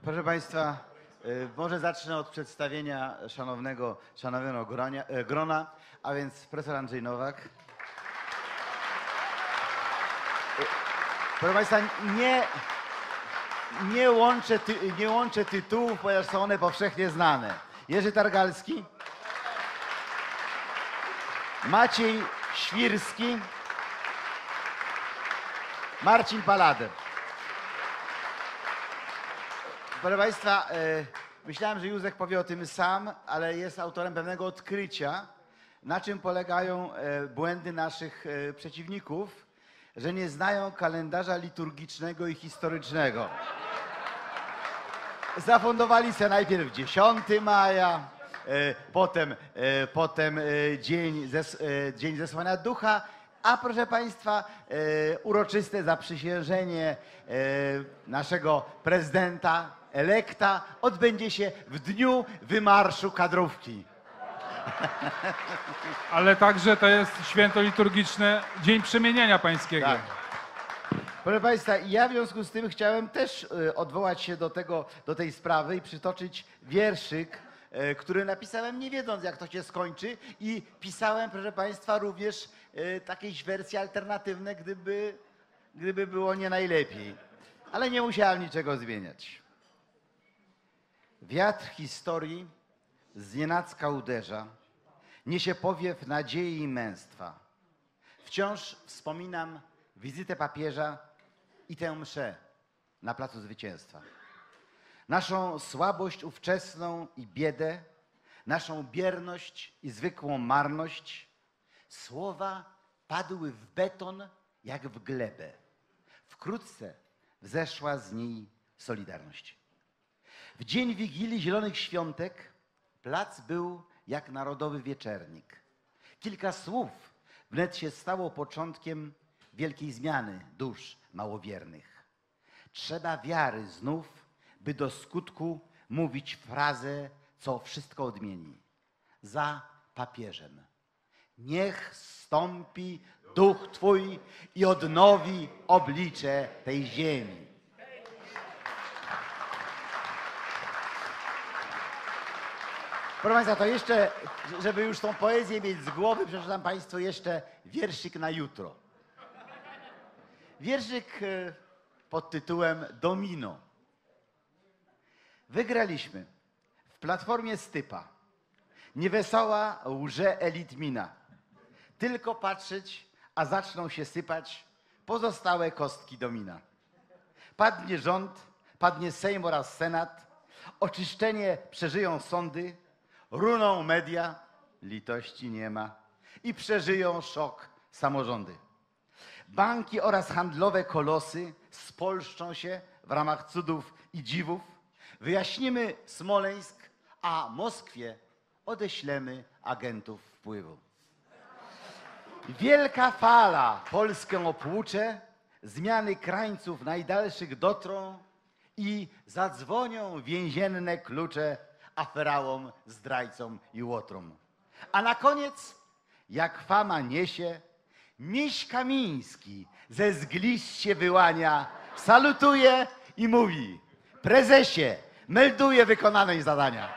Proszę Państwa, może zacznę od przedstawienia szanownego grona, a więc profesor Andrzej Nowak. Proszę Państwa, nie łączę tytułów, ponieważ są one powszechnie znane. Jerzy Targalski, Maciej Świrski, Marcin Palader. Proszę Państwa, myślałem, że Józef powie o tym sam, ale jest autorem pewnego odkrycia, na czym polegają błędy naszych przeciwników, że nie znają kalendarza liturgicznego i historycznego. Zafundowali sobie najpierw 10 maja, potem Dzień Zesłania Ducha, a proszę Państwa, uroczyste zaprzysiężenie naszego prezydenta elekta odbędzie się w dniu wymarszu kadrówki. Ale także to jest święto liturgiczne, Dzień Przemienienia Pańskiego. Tak. Proszę Państwa, ja w związku z tym chciałem też odwołać się do tej sprawy i przytoczyć wierszyk, który napisałem nie wiedząc, jak to się skończy, i pisałem, proszę Państwa, również jakieś wersje alternatywne, gdyby było nie najlepiej. Ale nie musiałem niczego zmieniać. Wiatr historii znienacka uderza, niesie powiew nadziei i męstwa. Wciąż wspominam wizytę papieża i tę mszę na Placu Zwycięstwa. Naszą słabość ówczesną i biedę, naszą bierność i zwykłą marność, słowa padły w beton jak w glebę. Wkrótce wzeszła z niej solidarność. W dzień Wigilii Zielonych Świątek plac był jak narodowy wieczernik. Kilka słów wnet się stało początkiem wielkiej zmiany dusz małowiernych. Trzeba wiary znów, by do skutku mówić frazę, co wszystko odmieni. Za papieżem. Niech zstąpi duch Twój i odnowi oblicze tej ziemi. Proszę Państwa, to jeszcze, żeby już tą poezję mieć z głowy, przeczytam Państwu jeszcze wierszyk na jutro. Wierszyk pod tytułem Domino. Wygraliśmy w Platformie Stypa. Niewesoła łże elit mina. Tylko patrzeć, a zaczną się sypać pozostałe kostki domina. Padnie rząd, padnie Sejm oraz Senat, oczyszczenie przeżyją sądy, runą media, litości nie ma i przeżyją szok samorządy. Banki oraz handlowe kolosy spolszczą się w ramach cudów i dziwów. Wyjaśnimy Smoleńsk, a Moskwie odeślemy agentów wpływu. Wielka fala Polskę opłucze, zmiany krańców najdalszych dotrą i zadzwonią więzienne klucze aferałom, zdrajcom i łotrom. A na koniec, jak fama niesie, Miś Kamiński ze zgliszcz się wyłania, salutuje i mówi: prezesie, melduję wykonane zadania.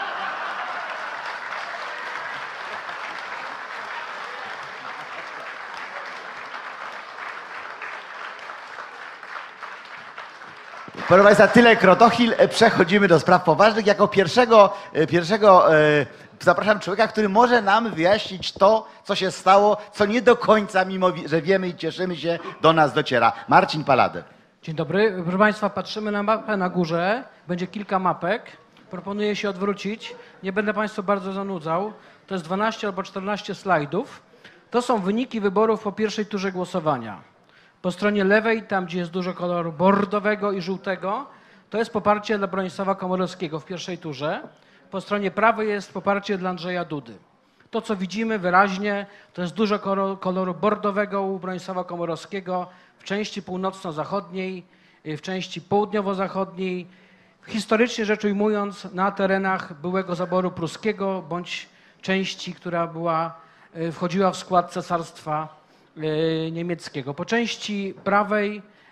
Proszę Państwa, tyle krotochwil. Przechodzimy do spraw poważnych. Jako pierwszego zapraszam człowieka, który może nam wyjaśnić to, co się stało, co nie do końca, mimo że wiemy i cieszymy się, do nas dociera. Marcin Palader. Dzień dobry. Proszę Państwa, patrzymy na mapę na górze. Będzie kilka mapek. Proponuję się odwrócić. Nie będę Państwa bardzo zanudzał. To jest 12 albo 14 slajdów. To są wyniki wyborów po pierwszej turze głosowania. Po stronie lewej, tam gdzie jest dużo koloru bordowego i żółtego, to jest poparcie dla Bronisława Komorowskiego w pierwszej turze. Po stronie prawej jest poparcie dla Andrzeja Dudy. To, co widzimy wyraźnie, to jest dużo koloru bordowego u Bronisława Komorowskiego w części północno-zachodniej, w części południowo-zachodniej. Historycznie rzecz ujmując, na terenach byłego zaboru pruskiego bądź części, która wchodziła w skład cesarstwa niemieckiego. Po części prawej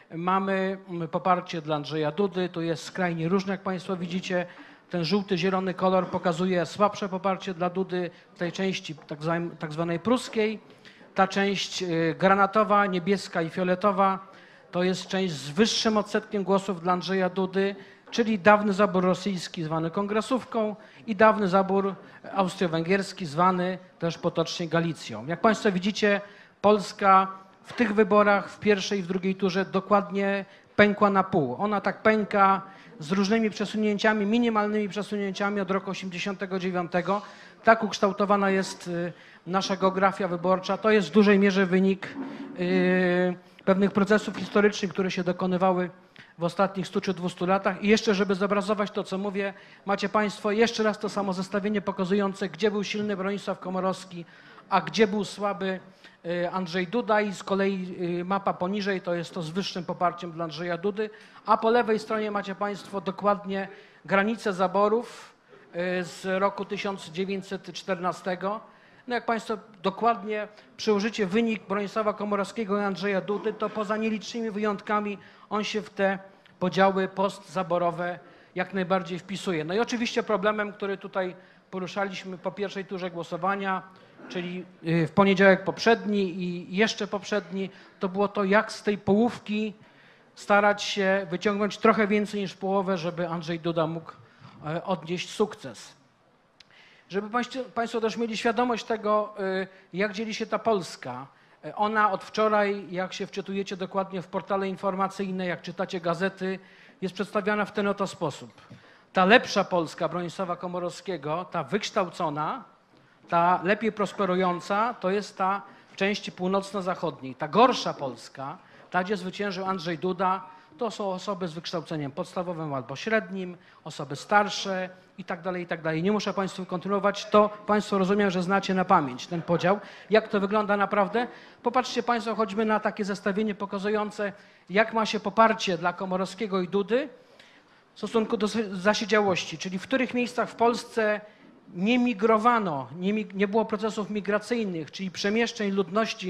mamy poparcie dla Andrzeja Dudy. Tu jest skrajnie różne, jak Państwo widzicie. Ten żółty, zielony kolor pokazuje słabsze poparcie dla Dudy w tej części tak zwanej pruskiej. Ta część granatowa, niebieska i fioletowa to jest część z wyższym odsetkiem głosów dla Andrzeja Dudy, czyli dawny zabór rosyjski zwany kongresówką i dawny zabór austro-węgierski zwany też potocznie Galicją. Jak Państwo widzicie, Polska w tych wyborach w pierwszej i w drugiej turze dokładnie pękła na pół. Ona tak pęka z różnymi przesunięciami, minimalnymi przesunięciami od roku 1989. Tak ukształtowana jest nasza geografia wyborcza. To jest w dużej mierze wynik pewnych procesów historycznych, które się dokonywały w ostatnich 100 czy 200 latach. I jeszcze, żeby zobrazować to, co mówię, macie Państwo jeszcze raz to samo zestawienie pokazujące, gdzie był silny Bronisław Komorowski, a gdzie był słaby Andrzej Duda, i z kolei mapa poniżej to jest to z wyższym poparciem dla Andrzeja Dudy, a po lewej stronie macie Państwo dokładnie granice zaborów z roku 1914. No jak Państwo dokładnie przełożycie wynik Bronisława Komorowskiego i Andrzeja Dudy, to poza nielicznymi wyjątkami on się w te podziały postzaborowe jak najbardziej wpisuje. No i oczywiście problemem, który tutaj poruszaliśmy po pierwszej turze głosowania, czyli w poniedziałek poprzedni i jeszcze poprzedni, to było to, jak z tej połówki starać się wyciągnąć trochę więcej niż połowę, żeby Andrzej Duda mógł odnieść sukces. Żeby Państwo też mieli świadomość tego, jak dzieli się ta Polska. Ona od wczoraj, jak się wczytujecie dokładnie w portale informacyjne, jak czytacie gazety, jest przedstawiana w ten oto sposób. Ta lepsza Polska Bronisława Komorowskiego, ta wykształcona, ta lepiej prosperująca, to jest ta w części północno-zachodniej. Ta gorsza Polska, ta gdzie zwyciężył Andrzej Duda, to są osoby z wykształceniem podstawowym albo średnim, osoby starsze i tak dalej, i tak dalej. Nie muszę Państwu kontynuować, to Państwo rozumiem, że znacie na pamięć ten podział. Jak to wygląda naprawdę? Popatrzcie Państwo choćby na takie zestawienie pokazujące, jak ma się poparcie dla Komorowskiego i Dudy w stosunku do zasiedziałości, czyli w których miejscach w Polsce nie migrowano, nie było procesów migracyjnych, czyli przemieszczeń ludności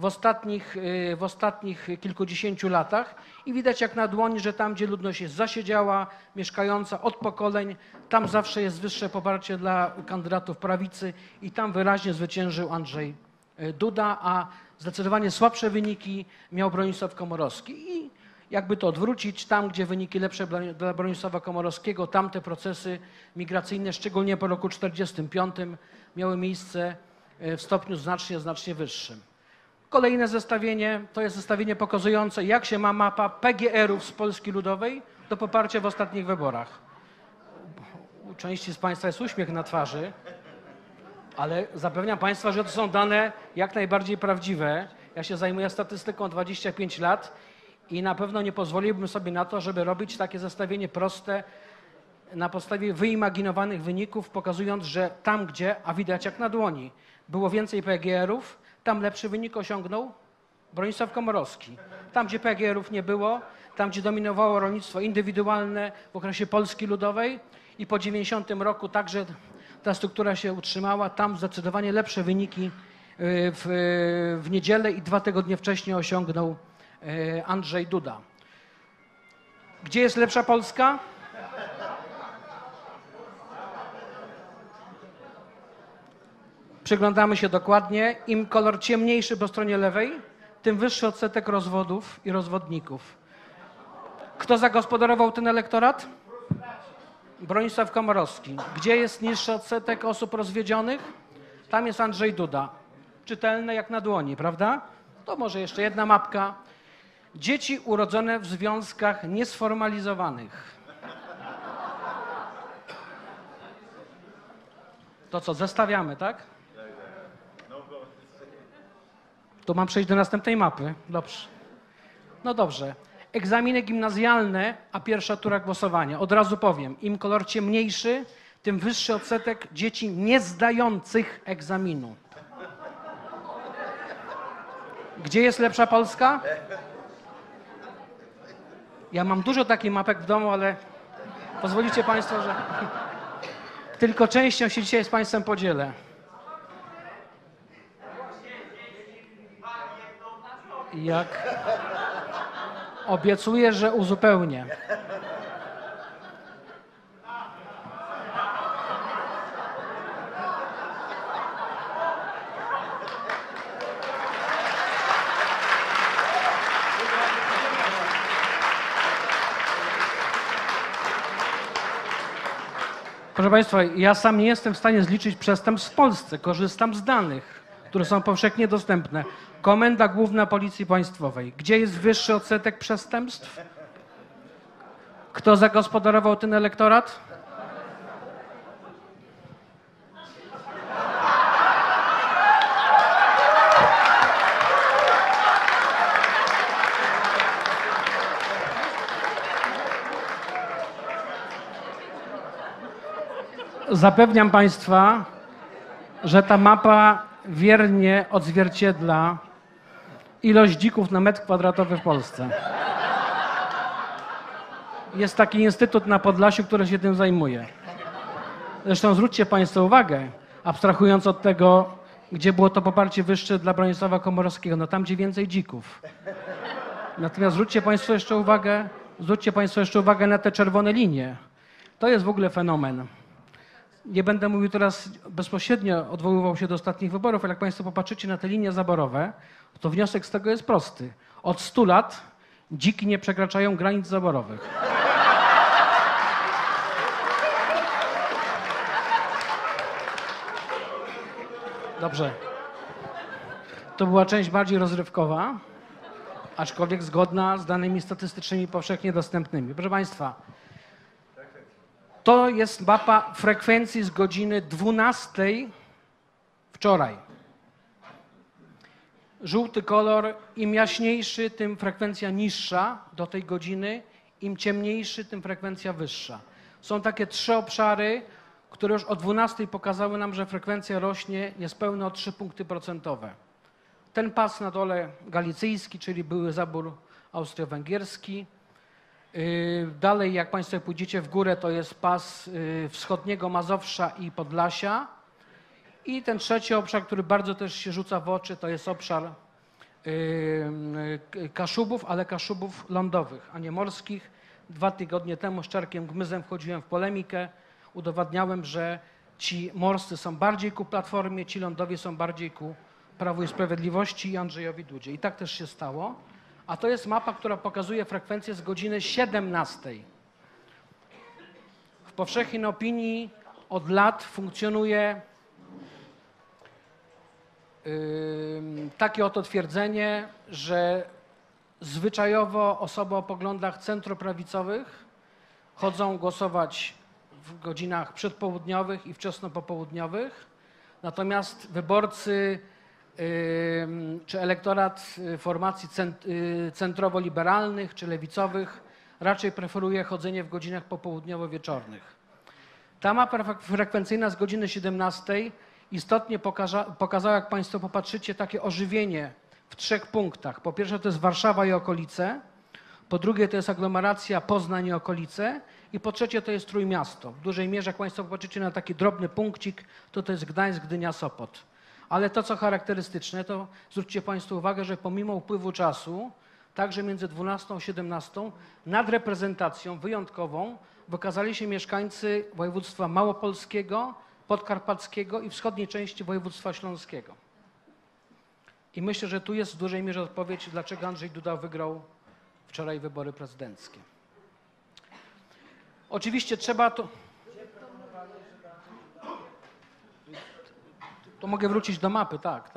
w ostatnich kilkudziesięciu latach i widać jak na dłoni, że tam, gdzie ludność jest zasiedziała, mieszkająca od pokoleń, tam zawsze jest wyższe poparcie dla kandydatów prawicy i tam wyraźnie zwyciężył Andrzej Duda, a zdecydowanie słabsze wyniki miał Bronisław Komorowski. I jakby to odwrócić, tam gdzie wyniki lepsze dla Bronisława Komorowskiego, tam te procesy migracyjne, szczególnie po roku 1945, miały miejsce w stopniu znacznie wyższym. Kolejne zestawienie to jest zestawienie pokazujące, jak się ma mapa PGR-ów z Polski Ludowej do poparcia w ostatnich wyborach. U części z Państwa jest uśmiech na twarzy, ale zapewniam Państwa, że to są dane jak najbardziej prawdziwe. Ja się zajmuję statystyką 25 lat i na pewno nie pozwoliłbym sobie na to, żeby robić takie zestawienie proste na podstawie wyimaginowanych wyników, pokazując, że tam, gdzie, a widać jak na dłoni, było więcej PGR-ów, tam lepszy wynik osiągnął Bronisław Komorowski. Tam, gdzie PGR-ów nie było, tam, gdzie dominowało rolnictwo indywidualne w okresie Polski Ludowej i po 90 roku także ta struktura się utrzymała, tam zdecydowanie lepsze wyniki w niedzielę i 2 tygodnie wcześniej osiągnął Andrzej Duda. Gdzie jest lepsza Polska? Przyglądamy się dokładnie. Im kolor ciemniejszy po stronie lewej, tym wyższy odsetek rozwodów i rozwodników. Kto zagospodarował ten elektorat? Bronisław Komorowski. Gdzie jest niższy odsetek osób rozwiedzionych? Tam jest Andrzej Duda. Czytelne jak na dłoni, prawda? To może jeszcze jedna mapka. Dzieci urodzone w związkach niesformalizowanych. To co, zestawiamy, tak? Tu mam przejść do następnej mapy. Dobrze. No dobrze. Egzaminy gimnazjalne, a pierwsza tura głosowania. Od razu powiem, im kolor ciemniejszy, tym wyższy odsetek dzieci niezdających egzaminu. Gdzie jest lepsza Polska? Ja mam dużo takich mapek w domu, ale pozwolicie Państwo, że tylko częścią się dzisiaj z Państwem podzielę. Jak? Obiecuję, że uzupełnię. Proszę Państwa, ja sam nie jestem w stanie zliczyć przestępstw w Polsce. Korzystam z danych, które są powszechnie dostępne. Komenda Główna Policji Państwowej. Gdzie jest wyższy odsetek przestępstw? Kto zagospodarował ten elektorat? Zapewniam Państwa, że ta mapa wiernie odzwierciedla ilość dzików na metr kwadratowy w Polsce. Jest taki instytut na Podlasiu, który się tym zajmuje. Zresztą zwróćcie Państwo uwagę, abstrahując od tego, gdzie było to poparcie wyższe dla Bronisława Komorowskiego, no tam, gdzie więcej dzików. Natomiast zwróćcie Państwo jeszcze uwagę na te czerwone linie. To jest w ogóle fenomen. Nie będę mówił teraz bezpośrednio, odwoływał się do ostatnich wyborów, ale jak Państwo popatrzycie na te linie zaborowe, to wniosek z tego jest prosty. Od 100 lat dziki nie przekraczają granic zaborowych. Dobrze. To była część bardziej rozrywkowa, aczkolwiek zgodna z danymi statystycznymi powszechnie dostępnymi. Proszę Państwa, to jest mapa frekwencji z godziny 12 wczoraj. Żółty kolor, im jaśniejszy, tym frekwencja niższa do tej godziny, im ciemniejszy, tym frekwencja wyższa. Są takie 3 obszary, które już o 12 pokazały nam, że frekwencja rośnie niespełna o 3 punkty procentowe. Ten pas na dole galicyjski, czyli były zabór austro-węgierski. Dalej, jak Państwo pójdziecie w górę, to jest pas wschodniego Mazowsza i Podlasia. I ten trzeci obszar, który bardzo też się rzuca w oczy, to jest obszar Kaszubów, ale Kaszubów lądowych, a nie morskich. 2 tygodnie temu z Czarkiem Gmyzem wchodziłem w polemikę. Udowadniałem, że ci morscy są bardziej ku Platformie, ci lądowi są bardziej ku Prawu i Sprawiedliwości i Andrzejowi Dudzie. I tak też się stało. A to jest mapa, która pokazuje frekwencję z godziny 17. W powszechnej opinii od lat funkcjonuje takie oto twierdzenie, że zwyczajowo osoby o poglądach centroprawicowych chodzą głosować w godzinach przedpołudniowych i wczesnopopołudniowych, natomiast wyborcy czy elektorat formacji centrowo-liberalnych czy lewicowych raczej preferuje chodzenie w godzinach popołudniowo-wieczornych. Ta mapa frekwencyjna z godziny 17 istotnie pokazała, jak Państwo popatrzycie, takie ożywienie w 3 punktach. Po pierwsze to jest Warszawa i okolice, po drugie to jest aglomeracja Poznań i okolice i po trzecie to jest Trójmiasto. W dużej mierze, jak Państwo popatrzycie na taki drobny punkcik, to jest Gdańsk, Gdynia, Sopot. Ale to, co charakterystyczne, to zwróćcie Państwo uwagę, że pomimo upływu czasu, także między 12 a 17, nad reprezentacją wyjątkową wykazali się mieszkańcy województwa małopolskiego, podkarpackiego i wschodniej części województwa śląskiego. I myślę, że tu jest w dużej mierze odpowiedź, dlaczego Andrzej Duda wygrał wczoraj wybory prezydenckie. Oczywiście trzeba to... To mogę wrócić do mapy, tak.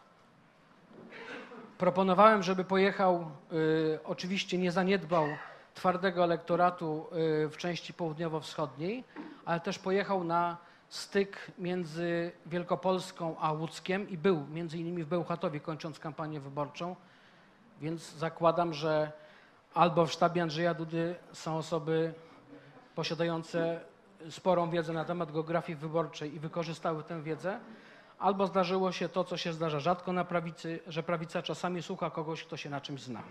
Proponowałem, żeby pojechał, oczywiście nie zaniedbał twardego elektoratu w części południowo-wschodniej, ale też pojechał na styk między Wielkopolską a Łódzkiem i był między innymi w Bełchatowie, kończąc kampanię wyborczą, więc zakładam, że albo w sztabie Andrzeja Dudy są osoby posiadające sporą wiedzę na temat geografii wyborczej i wykorzystały tę wiedzę, albo zdarzyło się to, co się zdarza rzadko na prawicy, że prawica czasami słucha kogoś, kto się na czymś zna.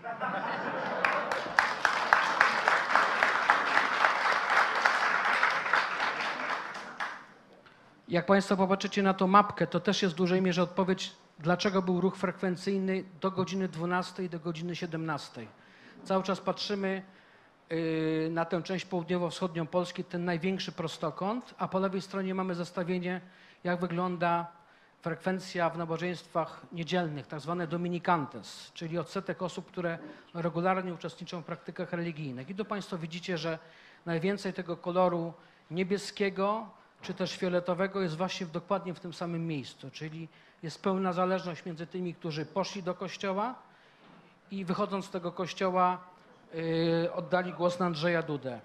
Jak Państwo popatrzycie na tą mapkę, to też jest w dużej mierze odpowiedź, dlaczego był ruch frekwencyjny do godziny 12 i do godziny 17. Cały czas patrzymy na tę część południowo-wschodnią Polski, ten największy prostokąt, a po lewej stronie mamy zestawienie, jak wygląda frekwencja w nabożeństwach niedzielnych, tak zwane dominicantes, czyli odsetek osób, które regularnie uczestniczą w praktykach religijnych. I tu Państwo widzicie, że najwięcej tego koloru niebieskiego czy też fioletowego jest właśnie dokładnie w tym samym miejscu, czyli jest pełna zależność między tymi, którzy poszli do kościoła i wychodząc z tego kościoła oddali głos na Andrzeja Dudę.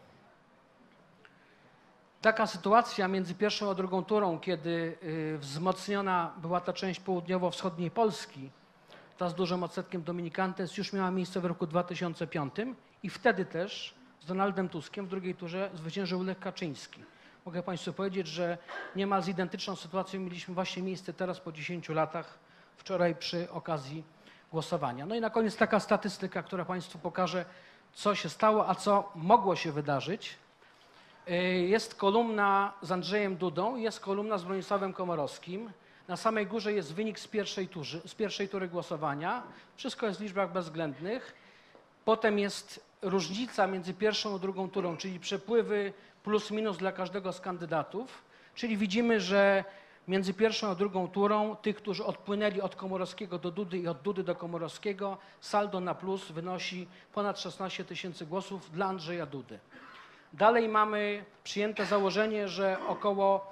Taka sytuacja między pierwszą a drugą turą, kiedy wzmocniona była ta część południowo-wschodniej Polski, ta z dużym odsetkiem dominicantes, już miała miejsce w roku 2005 i wtedy też z Donaldem Tuskiem w drugiej turze zwyciężył Lech Kaczyński. Mogę Państwu powiedzieć, że niemal z identyczną sytuacją mieliśmy właśnie miejsce teraz po 10 latach, wczoraj przy okazji głosowania. No i na koniec taka statystyka, która Państwu pokaże, co się stało, a co mogło się wydarzyć. Jest kolumna z Andrzejem Dudą, jest kolumna z Bronisławem Komorowskim. Na samej górze jest wynik z pierwszej tury głosowania. Wszystko jest w liczbach bezwzględnych. Potem jest różnica między pierwszą a drugą turą, czyli przepływy plus minus dla każdego z kandydatów. Czyli widzimy, że między pierwszą a drugą turą tych, którzy odpłynęli od Komorowskiego do Dudy i od Dudy do Komorowskiego, saldo na plus wynosi ponad 16 000 głosów dla Andrzeja Dudy. Dalej mamy przyjęte założenie, że około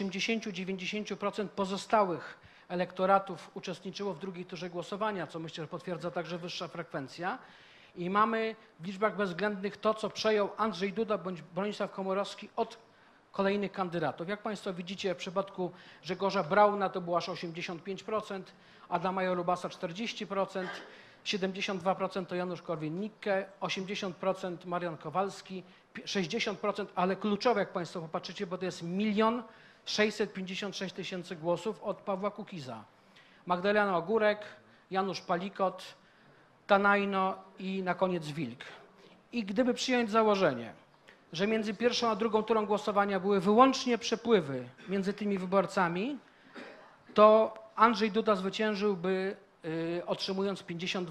80–90% pozostałych elektoratów uczestniczyło w drugiej turze głosowania, co myślę, że potwierdza także wyższa frekwencja. I mamy w liczbach bezwzględnych to, co przejął Andrzej Duda bądź Bronisław Komorowski od kolejnych kandydatów. Jak Państwo widzicie, w przypadku Grzegorza Brauna to było aż 85%, Adama Jarubasa 40%, 72% to Janusz Korwin-Mikke, 80% Marian Kowalski, 60%, ale kluczowe, jak Państwo popatrzycie, bo to jest 1 656 000 głosów od Pawła Kukiza. Magdalena Ogórek, Janusz Palikot, Tanajno i na koniec Wilk. I gdyby przyjąć założenie, że między pierwszą a drugą turą głosowania były wyłącznie przepływy między tymi wyborcami, to Andrzej Duda zwyciężyłby otrzymując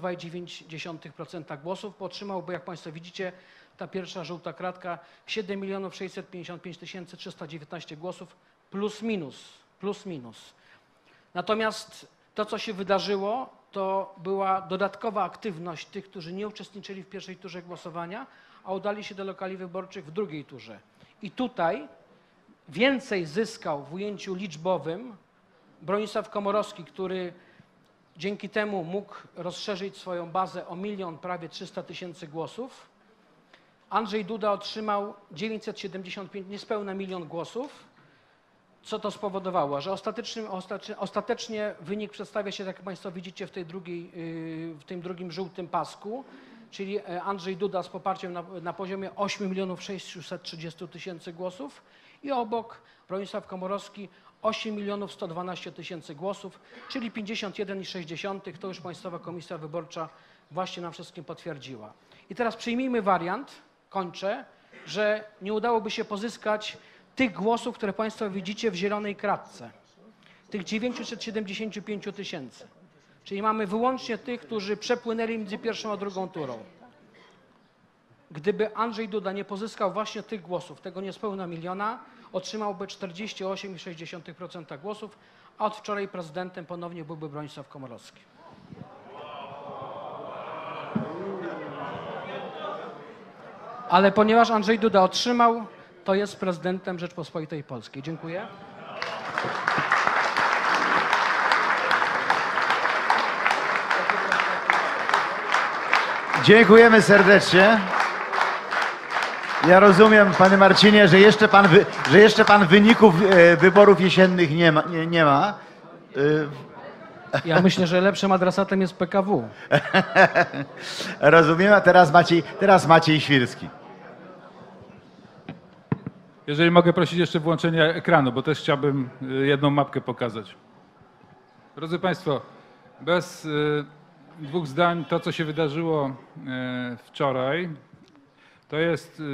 52,9% głosów, bo otrzymałby, jak Państwo widzicie, ta pierwsza żółta kratka 7 655 319 głosów plus minus. Natomiast to, co się wydarzyło, to była dodatkowa aktywność tych, którzy nie uczestniczyli w pierwszej turze głosowania, a udali się do lokali wyborczych w drugiej turze. I tutaj więcej zyskał w ujęciu liczbowym Bronisław Komorowski, który dzięki temu mógł rozszerzyć swoją bazę o prawie 300 000 głosów. Andrzej Duda otrzymał 975, niespełna 1 000 000 głosów. Co to spowodowało? Że ostatecznie wynik przedstawia się, jak Państwo widzicie, w tym drugim żółtym pasku, czyli Andrzej Duda z poparciem na poziomie 8 630 000 głosów i obok Bronisław Komorowski 8 112 000 głosów, czyli 51,6. To już Państwowa Komisja Wyborcza właśnie nam wszystkim potwierdziła. I teraz przyjmijmy wariant, kończę, że nie udałoby się pozyskać tych głosów, które Państwo widzicie w zielonej kratce, tych 975 000. Czyli mamy wyłącznie tych, którzy przepłynęli między pierwszą a drugą turą. Gdyby Andrzej Duda nie pozyskał właśnie tych głosów, tego niespełna 1 000 000, otrzymałby 48,6% głosów, a od wczoraj prezydentem ponownie byłby Bronisław Komorowski. Ale ponieważ Andrzej Duda otrzymał, to jest prezydentem Rzeczpospolitej Polskiej. Dziękuję. Dziękujemy serdecznie. Ja rozumiem, panie Marcinie, że jeszcze pan wyników wyborów jesiennych nie ma. Ja myślę, że lepszym adresatem jest PKW. Rozumiem, a teraz Maciej Świrski. Jeżeli mogę prosić jeszcze włączenie ekranu, bo też chciałbym jedną mapkę pokazać. Drodzy Państwo, bez dwóch zdań to, co się wydarzyło wczoraj, to jest...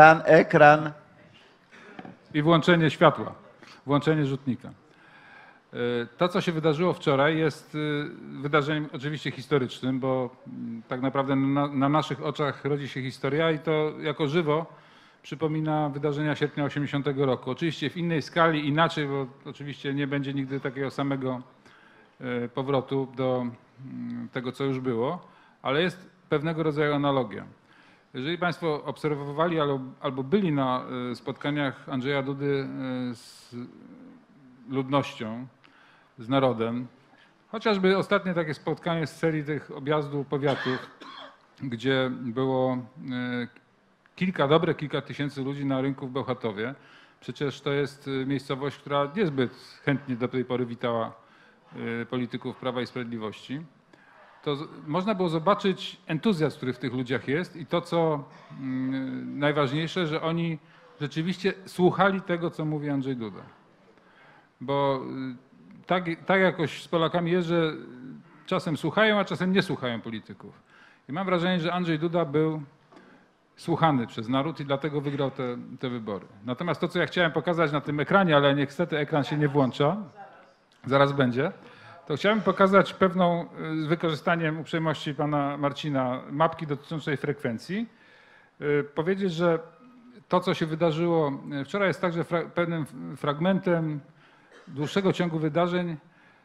Ekran. I włączenie światła, włączenie rzutnika. To, co się wydarzyło wczoraj, jest wydarzeniem oczywiście historycznym, bo tak naprawdę na naszych oczach rodzi się historia i to jako żywo przypomina wydarzenia sierpnia 80 roku. Oczywiście w innej skali, inaczej, bo oczywiście nie będzie nigdy takiego samego powrotu do tego, co już było, ale jest pewnego rodzaju analogia. Jeżeli Państwo obserwowali albo byli na spotkaniach Andrzeja Dudy z ludnością, z narodem, chociażby ostatnie takie spotkanie z serii tych objazdów powiatów, gdzie było kilka tysięcy ludzi na rynku w Bełchatowie. Przecież to jest miejscowość, która niezbyt chętnie do tej pory witała polityków Prawa i Sprawiedliwości. To można było zobaczyć entuzjazm, który w tych ludziach jest i to, co najważniejsze, że oni rzeczywiście słuchali tego, co mówi Andrzej Duda. Bo tak jakoś z Polakami jest, że czasem słuchają, a czasem nie słuchają polityków. I mam wrażenie, że Andrzej Duda był słuchany przez naród i dlatego wygrał te wybory. Natomiast to, co ja chciałem pokazać na tym ekranie, ale niestety ekran się nie włącza, zaraz będzie, to chciałem pokazać pewną, z wykorzystaniem uprzejmości pana Marcina, mapki dotyczącej frekwencji. Powiedzieć, że to, co się wydarzyło wczoraj, jest także pewnym fragmentem dłuższego ciągu wydarzeń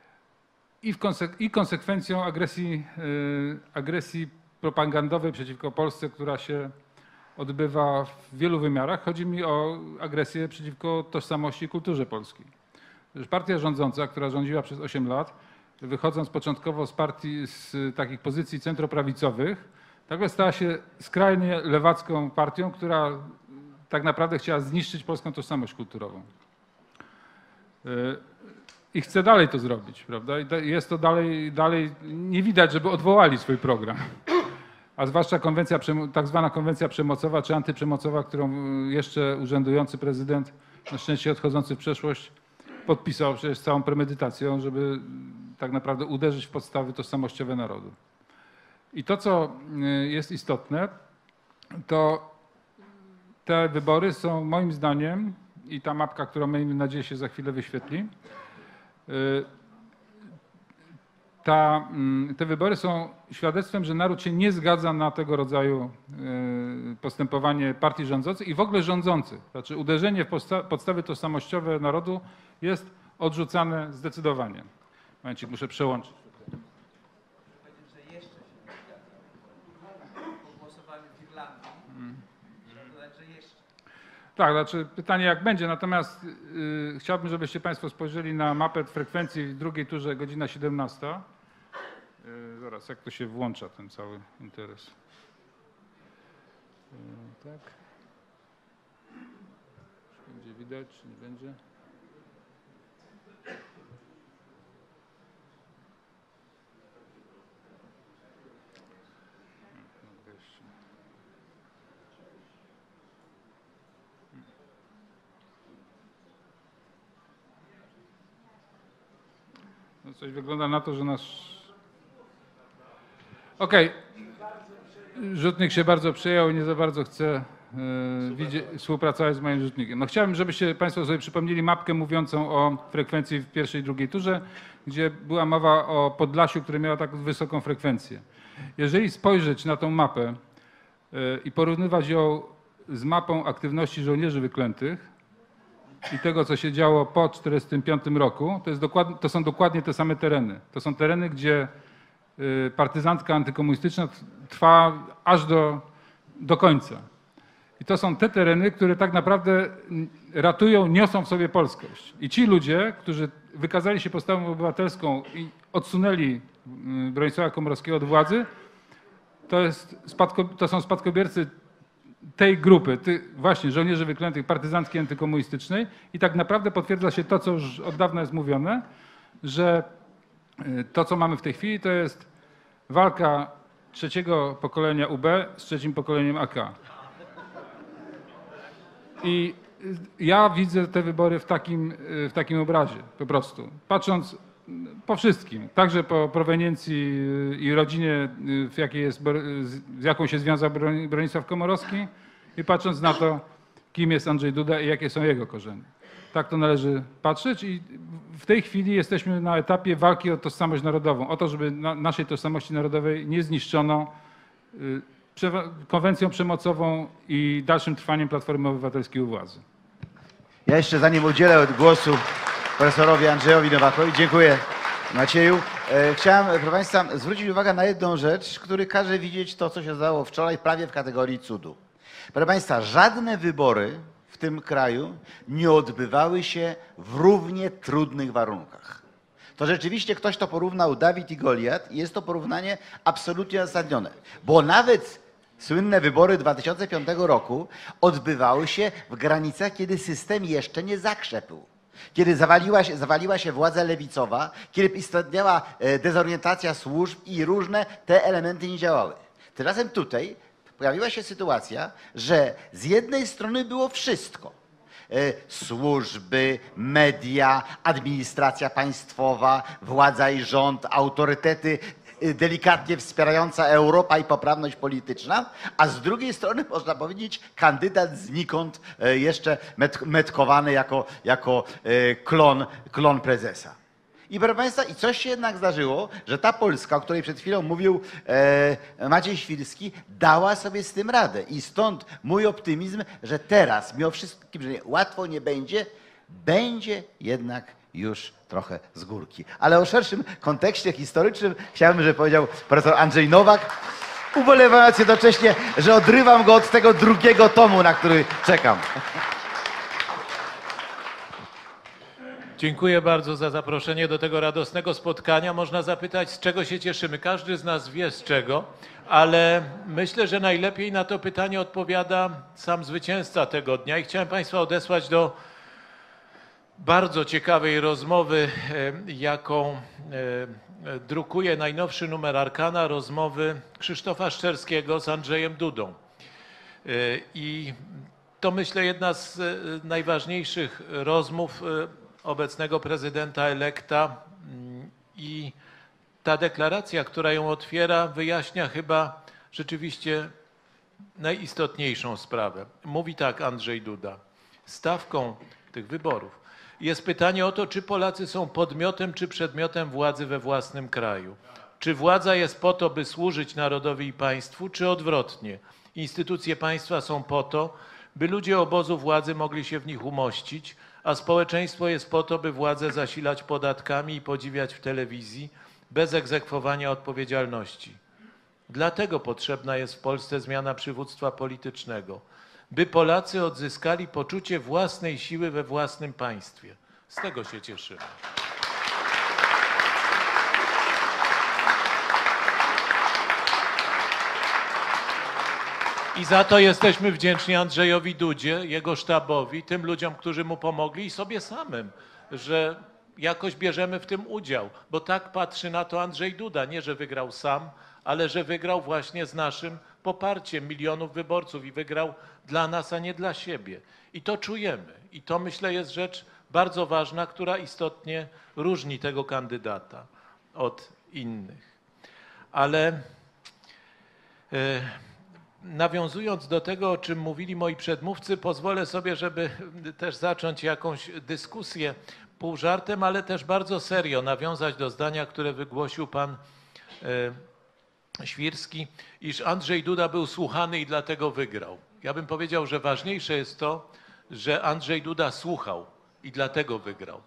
i konsekwencją agresji propagandowej przeciwko Polsce, która się odbywa w wielu wymiarach. Chodzi mi o agresję przeciwko tożsamości i kulturze polskiej. Partia rządząca, która rządziła przez 8 lat, wychodząc początkowo z takich pozycji centroprawicowych, nagle stała się skrajnie lewacką partią, która tak naprawdę chciała zniszczyć polską tożsamość kulturową. I chce dalej to zrobić, prawda? I jest to dalej nie widać, żeby odwołali swój program. A zwłaszcza tak zwana konwencja przemocowa czy antyprzemocowa, którą jeszcze urzędujący prezydent, na szczęście odchodzący w przeszłość, podpisał przecież z całą premedytacją, żeby tak naprawdę uderzyć w podstawy tożsamościowe narodu. I to, co jest istotne, to te wybory są moim zdaniem, i ta mapka, którą miejmy nadzieję się za chwilę wyświetli, te wybory są świadectwem, że naród się nie zgadza na tego rodzaju postępowanie partii rządzących i w ogóle rządzących. Znaczy uderzenie w podstawy tożsamościowe narodu jest odrzucane zdecydowanie. Momencik, muszę przełączyć. Tak, znaczy pytanie jak będzie, natomiast chciałbym, żebyście Państwo spojrzeli na mapę frekwencji w drugiej turze, godzina 17. Zaraz, jak to się włącza, ten cały interes. Tak. Czy będzie widać, czy nie będzie? No coś wygląda na to, że nasz... Okej. Rzutnik się bardzo przyjął i nie za bardzo chce współpracować z moim rzutnikiem. No chciałbym, żebyście Państwo sobie przypomnieli mapkę mówiącą o frekwencji w pierwszej i drugiej turze, gdzie była mowa o Podlasiu, które miało tak wysoką frekwencję. Jeżeli spojrzeć na tą mapę i porównywać ją z mapą aktywności żołnierzy wyklętych i tego, co się działo po 1945 roku, to są dokładnie te same tereny. To są tereny, gdzie partyzantka antykomunistyczna trwa aż do końca. I to są te tereny, które tak naprawdę ratują, niosą w sobie polskość. I ci ludzie, którzy wykazali się postawą obywatelską i odsunęli Bronisława Komorowskiego od władzy, to są spadkobiercy tej grupy, właśnie żołnierzy wyklętych partyzanckiej antykomunistycznej i tak naprawdę potwierdza się to, co już od dawna jest mówione, że to, co mamy w tej chwili, to jest walka trzeciego pokolenia UB z trzecim pokoleniem AK. I ja widzę te wybory w takim obrazie, po prostu. Patrząc po wszystkim, także po proweniencji i rodzinie, z jaką się związał Bronisław Komorowski i patrząc na to, kim jest Andrzej Duda i jakie są jego korzenie. Tak to należy patrzeć i w tej chwili jesteśmy na etapie walki o tożsamość narodową, o to, żeby naszej tożsamości narodowej nie zniszczono konwencją przemocową i dalszym trwaniem Platformy Obywatelskiej u władzy. Ja jeszcze zanim udzielę głosu profesorowi Andrzejowi Nowakowi, dziękuję Macieju. Chciałem, proszę Państwa, zwrócić uwagę na jedną rzecz, który każe widzieć to, co się stało wczoraj prawie w kategorii cudu. Proszę Państwa, żadne wybory w tym kraju nie odbywały się w równie trudnych warunkach. To rzeczywiście ktoś to porównał Dawid i Goliat i jest to porównanie absolutnie uzasadnione, bo nawet słynne wybory 2005 roku odbywały się w granicach, kiedy system jeszcze nie zakrzepł. Kiedy zawaliła się władza lewicowa, kiedy istniała dezorientacja służb i różne te elementy nie działały. Tymczasem tutaj pojawiła się sytuacja, że z jednej strony było wszystko. Służby, media, administracja państwowa, władza i rząd, autorytety, delikatnie wspierająca Europa i poprawność polityczna, a z drugiej strony można powiedzieć kandydat znikąd jeszcze metkowany jako klon prezesa. I proszę Państwa, i coś się jednak zdarzyło, że ta Polska, o której przed chwilą mówił Maciej Świrski, dała sobie z tym radę. I stąd mój optymizm, że teraz, mimo wszystkim, że łatwo nie będzie, będzie jednak już trochę z górki. Ale o szerszym kontekście historycznym chciałbym, żeby powiedział profesor Andrzej Nowak, ubolewając jednocześnie, że odrywam go od tego drugiego tomu, na który czekam. Dziękuję bardzo za zaproszenie do tego radosnego spotkania. Można zapytać, z czego się cieszymy. Każdy z nas wie z czego, ale myślę, że najlepiej na to pytanie odpowiada sam zwycięzca tego dnia i chciałem Państwa odesłać do bardzo ciekawej rozmowy, jaką drukuje najnowszy numer Arkana, rozmowy Krzysztofa Szczerskiego z Andrzejem Dudą. I to, myślę, jedna z najważniejszych rozmów obecnego prezydenta elekta i ta deklaracja, która ją otwiera, wyjaśnia chyba rzeczywiście najistotniejszą sprawę. Mówi tak Andrzej Duda. Stawką tych wyborów jest pytanie o to, czy Polacy są podmiotem czy przedmiotem władzy we własnym kraju. Czy władza jest po to, by służyć narodowi i państwu, czy odwrotnie? Instytucje państwa są po to, by ludzie obozu władzy mogli się w nich umościć, a społeczeństwo jest po to, by władzę zasilać podatkami i podziwiać w telewizji bez egzekwowania odpowiedzialności. Dlatego potrzebna jest w Polsce zmiana przywództwa politycznego, by Polacy odzyskali poczucie własnej siły we własnym państwie. Z tego się cieszymy. I za to jesteśmy wdzięczni Andrzejowi Dudzie, jego sztabowi, tym ludziom, którzy mu pomogli i sobie samym, że jakoś bierzemy w tym udział, bo tak patrzy na to Andrzej Duda, nie że wygrał sam, ale że wygrał właśnie z naszym poparciem milionów wyborców i wygrał dla nas, a nie dla siebie. I to czujemy. I to, myślę, jest rzecz bardzo ważna, która istotnie różni tego kandydata od innych. Ale nawiązując do tego, o czym mówili moi przedmówcy, pozwolę sobie, żeby też zacząć jakąś dyskusję pół żartem, ale też bardzo serio nawiązać do zdania, które wygłosił pan Świrski, iż Andrzej Duda był słuchany i dlatego wygrał. Ja bym powiedział, że ważniejsze jest to, że Andrzej Duda słuchał i dlatego wygrał.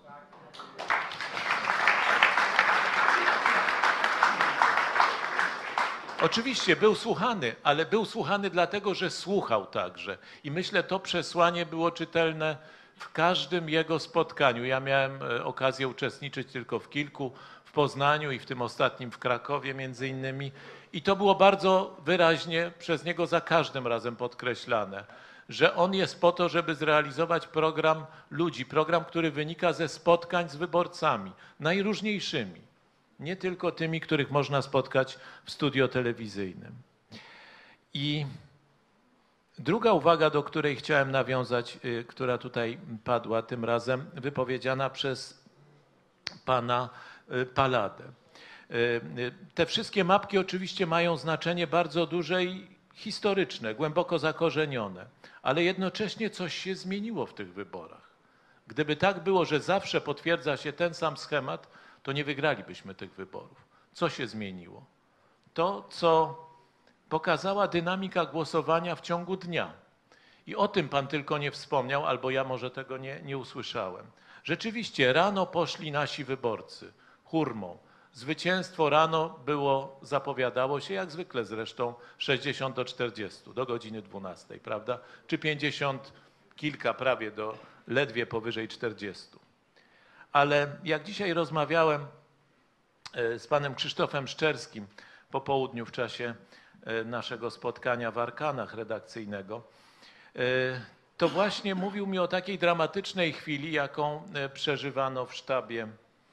Oczywiście był słuchany, ale był słuchany dlatego, że słuchał także. I myślę, to przesłanie było czytelne w każdym jego spotkaniu. Ja miałem okazję uczestniczyć tylko w kilku, w Poznaniu i w tym ostatnim w Krakowie między innymi. I to było bardzo wyraźnie przez niego za każdym razem podkreślane, że on jest po to, żeby zrealizować program ludzi, program, który wynika ze spotkań z wyborcami, najróżniejszymi. Nie tylko tymi, których można spotkać w studio telewizyjnym. I druga uwaga, do której chciałem nawiązać, która tutaj padła, tym razem wypowiedziana przez pana Palladę. Te wszystkie mapki oczywiście mają znaczenie bardzo duże i historyczne, głęboko zakorzenione, ale jednocześnie coś się zmieniło w tych wyborach. Gdyby tak było, że zawsze potwierdza się ten sam schemat, to nie wygralibyśmy tych wyborów. Co się zmieniło? To, co pokazała dynamika głosowania w ciągu dnia. I o tym pan tylko nie wspomniał, albo ja może tego nie usłyszałem. Rzeczywiście rano poszli nasi wyborcy hurmą. Zwycięstwo rano zapowiadało się, jak zwykle zresztą, 60 do 40, do godziny 12, prawda? Czy 50 kilka, prawie do ledwie powyżej 40. Ale jak dzisiaj rozmawiałem z panem Krzysztofem Szczerskim po południu w czasie naszego spotkania w Arkanach redakcyjnego, to właśnie mówił mi o takiej dramatycznej chwili, jaką przeżywano w sztabie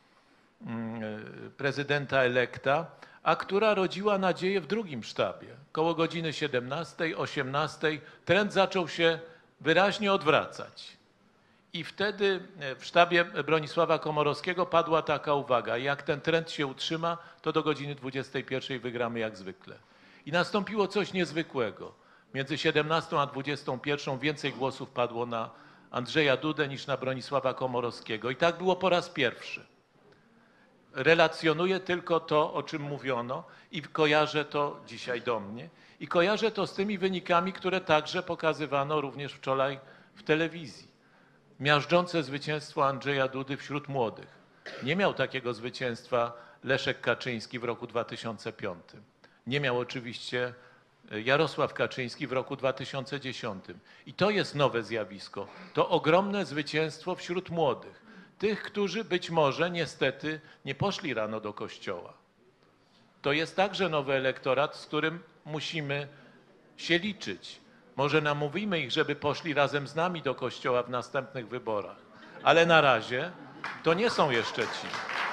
prezydenta elekta, a która rodziła nadzieję w drugim sztabie. Koło godziny 17, 18 trend zaczął się wyraźnie odwracać. I wtedy w sztabie Bronisława Komorowskiego padła taka uwaga: jak ten trend się utrzyma, to do godziny 21 wygramy jak zwykle. I nastąpiło coś niezwykłego. Między 17 a 21 więcej głosów padło na Andrzeja Dudę niż na Bronisława Komorowskiego. I tak było po raz pierwszy. Relacjonuję tylko to, o czym mówiono, i kojarzę to dzisiaj do mnie. I kojarzę to z tymi wynikami, które także pokazywano również wczoraj w telewizji. Miażdżące zwycięstwo Andrzeja Dudy wśród młodych. Nie miał takiego zwycięstwa Leszek Kaczyński w roku 2005. Nie miał oczywiście Jarosław Kaczyński w roku 2010. I to jest nowe zjawisko. To ogromne zwycięstwo wśród młodych. Tych, którzy być może niestety nie poszli rano do kościoła. To jest także nowy elektorat, z którym musimy się liczyć. Może namówimy ich, żeby poszli razem z nami do kościoła w następnych wyborach. Ale na razie to nie są jeszcze ci.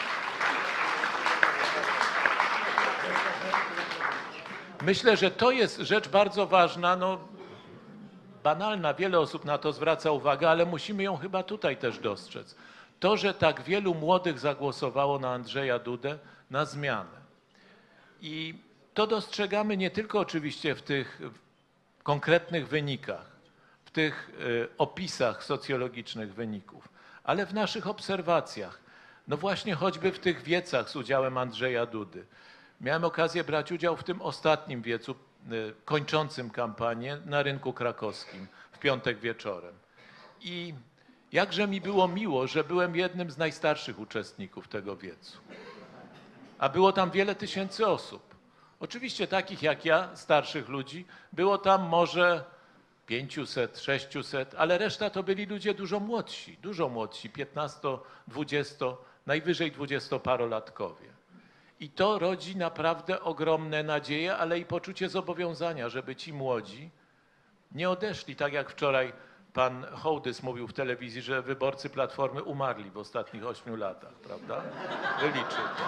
Myślę, że to jest rzecz bardzo ważna, banalna, wiele osób na to zwraca uwagę, ale musimy ją chyba tutaj też dostrzec. To, że tak wielu młodych zagłosowało na Andrzeja Dudę, na zmianę. I to dostrzegamy nie tylko oczywiście w tych konkretnych wynikach, w tych opisach socjologicznych wyników, ale w naszych obserwacjach. No właśnie choćby w tych wiecach z udziałem Andrzeja Dudy. Miałem okazję brać udział w tym ostatnim wiecu kończącym kampanię na Rynku Krakowskim w piątek wieczorem. I jakże mi było miło, że byłem jednym z najstarszych uczestników tego wiecu. A było tam wiele tysięcy osób. Oczywiście takich jak ja, starszych ludzi, było tam może 500, 600, ale reszta to byli ludzie dużo młodsi, 15, 20, najwyżej 20-parolatkowie. I to rodzi naprawdę ogromne nadzieje, ale i poczucie zobowiązania, żeby ci młodzi nie odeszli, tak jak wczoraj pan Hołdys mówił w telewizji, że wyborcy Platformy umarli w ostatnich 8 latach, prawda? Wyliczył to.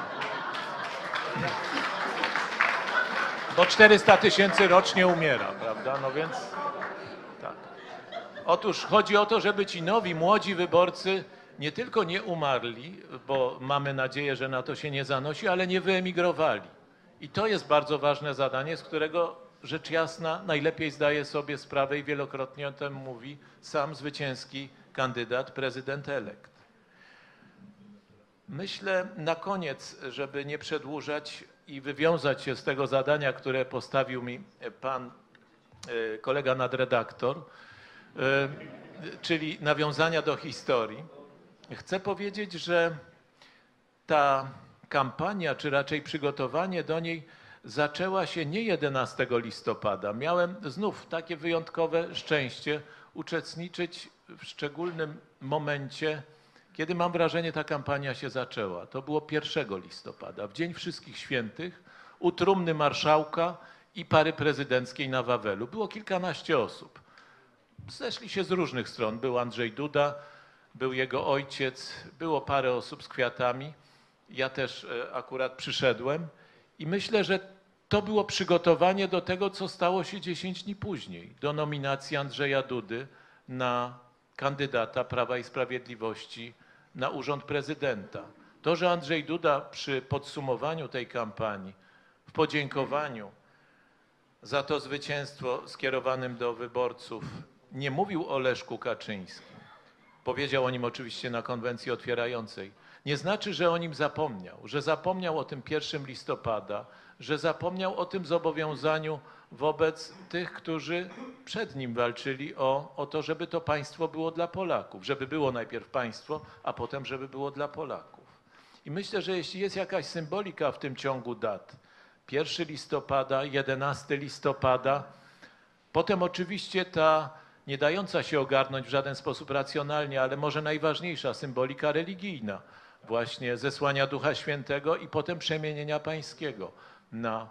Bo 400 000 rocznie umiera, prawda? No więc tak. Otóż chodzi o to, żeby ci nowi, młodzi wyborcy nie tylko nie umarli, bo mamy nadzieję, że na to się nie zanosi, ale nie wyemigrowali. I to jest bardzo ważne zadanie, z którego rzecz jasna najlepiej zdaje sobie sprawę i wielokrotnie o tym mówi sam zwycięski kandydat, prezydent elekt. Myślę na koniec, żeby nie przedłużać i wywiązać się z tego zadania, które postawił mi pan kolega nadredaktor, czyli nawiązania do historii. Chcę powiedzieć, że ta kampania, czy raczej przygotowanie do niej zaczęła się nie 11 listopada. Miałem znów takie wyjątkowe szczęście uczestniczyć w szczególnym momencie, kiedy mam wrażenie ta kampania się zaczęła. To było 1 listopada, w Dzień Wszystkich Świętych, u trumny marszałka i pary prezydenckiej na Wawelu. Było kilkanaście osób. Zeszli się z różnych stron. Był Andrzej Duda, był jego ojciec, było parę osób z kwiatami. Ja też akurat przyszedłem i myślę, że to było przygotowanie do tego, co stało się 10 dni później, do nominacji Andrzeja Dudy na kandydata Prawa i Sprawiedliwości na urząd prezydenta. To, że Andrzej Duda przy podsumowaniu tej kampanii, w podziękowaniu za to zwycięstwo skierowanym do wyborców nie mówił o Leszku Kaczyńskim, powiedział o nim oczywiście na konwencji otwierającej, nie znaczy, że o nim zapomniał, że zapomniał o tym 1 listopada, że zapomniał o tym zobowiązaniu wobec tych, którzy przed nim walczyli o to, żeby to państwo było dla Polaków, żeby było najpierw państwo, a potem żeby było dla Polaków. I myślę, że jeśli jest jakaś symbolika w tym ciągu dat, 1 listopada, 11 listopada, potem oczywiście ta nie dająca się ogarnąć w żaden sposób racjonalnie, ale może najważniejsza symbolika religijna, właśnie zesłania Ducha Świętego i potem przemienienia pańskiego na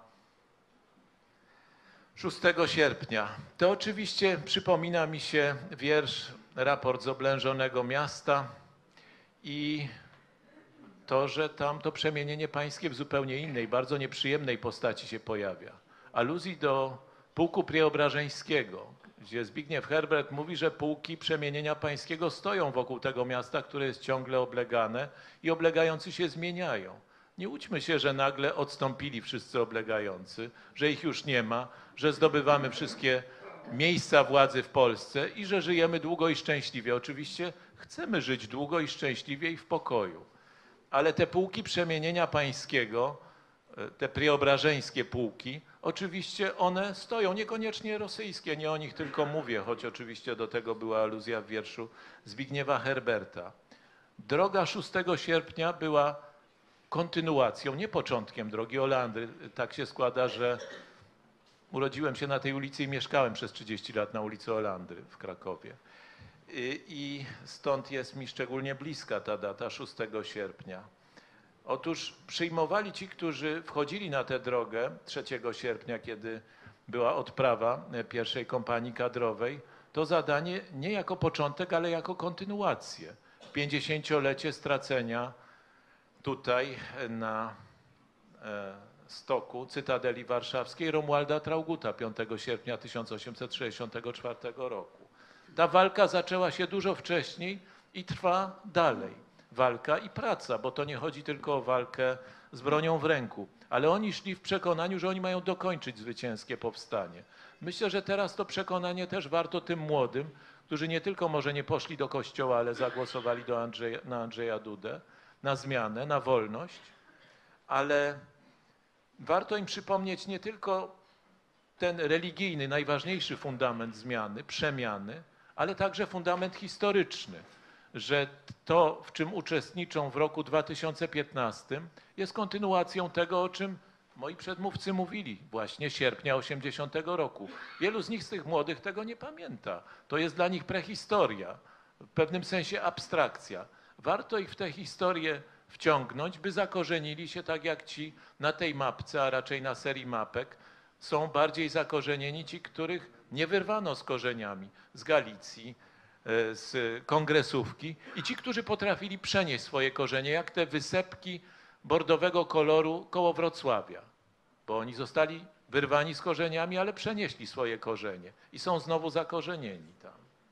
6 sierpnia. To oczywiście przypomina mi się wiersz Raport z oblężonego miasta i to, że tam to przemienienie pańskie w zupełnie innej, bardzo nieprzyjemnej postaci się pojawia. Aluzji do pułku preobrażeńskiego, gdzie Zbigniew Herbert mówi, że pułki przemienienia pańskiego stoją wokół tego miasta, które jest ciągle oblegane i oblegający się zmieniają. Nie łudźmy się, że nagle odstąpili wszyscy oblegający, że ich już nie ma, że zdobywamy wszystkie miejsca władzy w Polsce i że żyjemy długo i szczęśliwie. Oczywiście chcemy żyć długo i szczęśliwie i w pokoju. Ale te pułki przemienienia pańskiego, te preobrażeńskie pułki, oczywiście one stoją, niekoniecznie rosyjskie, nie o nich tylko mówię, choć oczywiście do tego była aluzja w wierszu Zbigniewa Herberta. Droga 6 sierpnia była kontynuacją, nie początkiem drogi Olandry. Tak się składa, że urodziłem się na tej ulicy i mieszkałem przez 30 lat na ulicy Olandry w Krakowie. I stąd jest mi szczególnie bliska ta data 6 sierpnia. Otóż przyjmowali ci, którzy wchodzili na tę drogę 3 sierpnia, kiedy była odprawa pierwszej kompanii kadrowej, to zadanie nie jako początek, ale jako kontynuację. 50-lecie stracenia tutaj na stoku Cytadeli Warszawskiej Romualda Traugutta 5 sierpnia 1864 roku. Ta walka zaczęła się dużo wcześniej i trwa dalej. Walka i praca, bo to nie chodzi tylko o walkę z bronią w ręku, ale oni szli w przekonaniu, że oni mają dokończyć zwycięskie powstanie. Myślę, że teraz to przekonanie też warto tym młodym, którzy nie tylko może nie poszli do kościoła, ale zagłosowali na Andrzeja Dudę, na zmianę, na wolność, ale warto im przypomnieć nie tylko ten religijny, najważniejszy fundament zmiany, przemiany, ale także fundament historyczny, że to, w czym uczestniczą w roku 2015, jest kontynuacją tego, o czym moi przedmówcy mówili, właśnie sierpnia 80 roku. Wielu z nich, z tych młodych, tego nie pamięta. To jest dla nich prehistoria, w pewnym sensie abstrakcja. Warto ich w tę historię wciągnąć, by zakorzenili się tak jak ci na tej mapce, a raczej na serii mapek, są bardziej zakorzenieni ci, których nie wyrwano z korzeniami, z Galicji, z kongresówki i ci, którzy potrafili przenieść swoje korzenie, jak te wysepki bordowego koloru koło Wrocławia, bo oni zostali wyrwani z korzeniami, ale przenieśli swoje korzenie i są znowu zakorzenieni tam.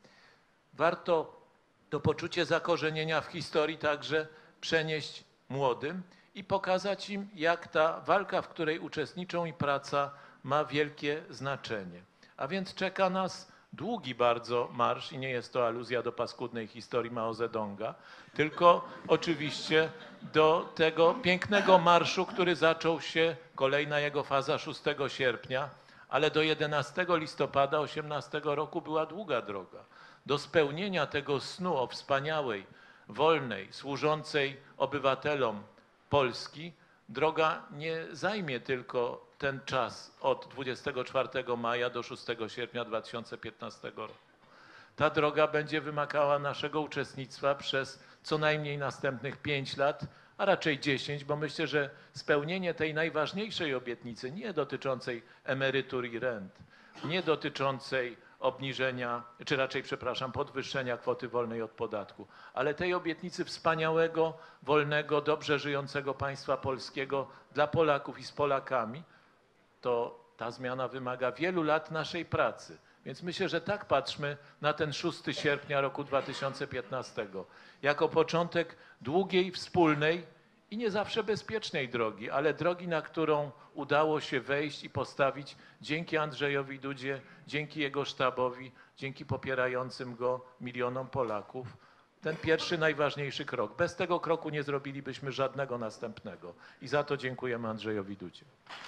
Warto to poczucie zakorzenienia w historii także przenieść młodym i pokazać im, jak ta walka, w której uczestniczą i praca ma wielkie znaczenie. A więc czeka nas długi bardzo marsz i nie jest to aluzja do paskudnej historii Mao Zedonga, tylko oczywiście do tego pięknego marszu, który zaczął się, kolejna jego faza 6 sierpnia, ale do 11 listopada 18 roku była długa droga. Do spełnienia tego snu o wspaniałej, wolnej, służącej obywatelom Polski droga nie zajmie tylko ten czas od 24 maja do 6 sierpnia 2015 roku. Ta droga będzie wymagała naszego uczestnictwa przez co najmniej następnych 5 lat, a raczej 10, bo myślę, że spełnienie tej najważniejszej obietnicy, nie dotyczącej emerytur i rent, nie dotyczącej obniżenia, czy raczej, przepraszam, podwyższenia kwoty wolnej od podatku, ale tej obietnicy wspaniałego, wolnego, dobrze żyjącego państwa polskiego dla Polaków i z Polakami, to ta zmiana wymaga wielu lat naszej pracy. Więc myślę, że tak patrzmy na ten 6 sierpnia roku 2015, jako początek długiej, wspólnej i nie zawsze bezpiecznej drogi, ale drogi, na którą udało się wejść i postawić dzięki Andrzejowi Dudzie, dzięki jego sztabowi, dzięki popierającym go milionom Polaków. Ten pierwszy, najważniejszy krok. Bez tego kroku nie zrobilibyśmy żadnego następnego. I za to dziękujemy Andrzejowi Dudzie.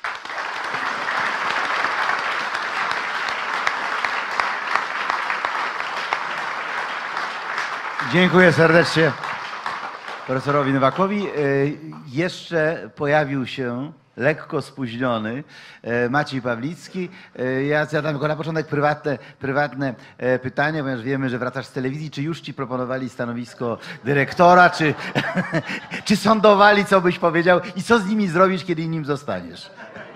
Dziękuję serdecznie profesorowi Nowakowi. Jeszcze pojawił się lekko spóźniony Maciej Pawlicki. Ja zadam tylko na początek prywatne pytanie, ponieważ wiemy, że wracasz z telewizji. Czy już ci proponowali stanowisko dyrektora, czy sądowali, co byś powiedział i co z nimi zrobisz, kiedy nim zostaniesz?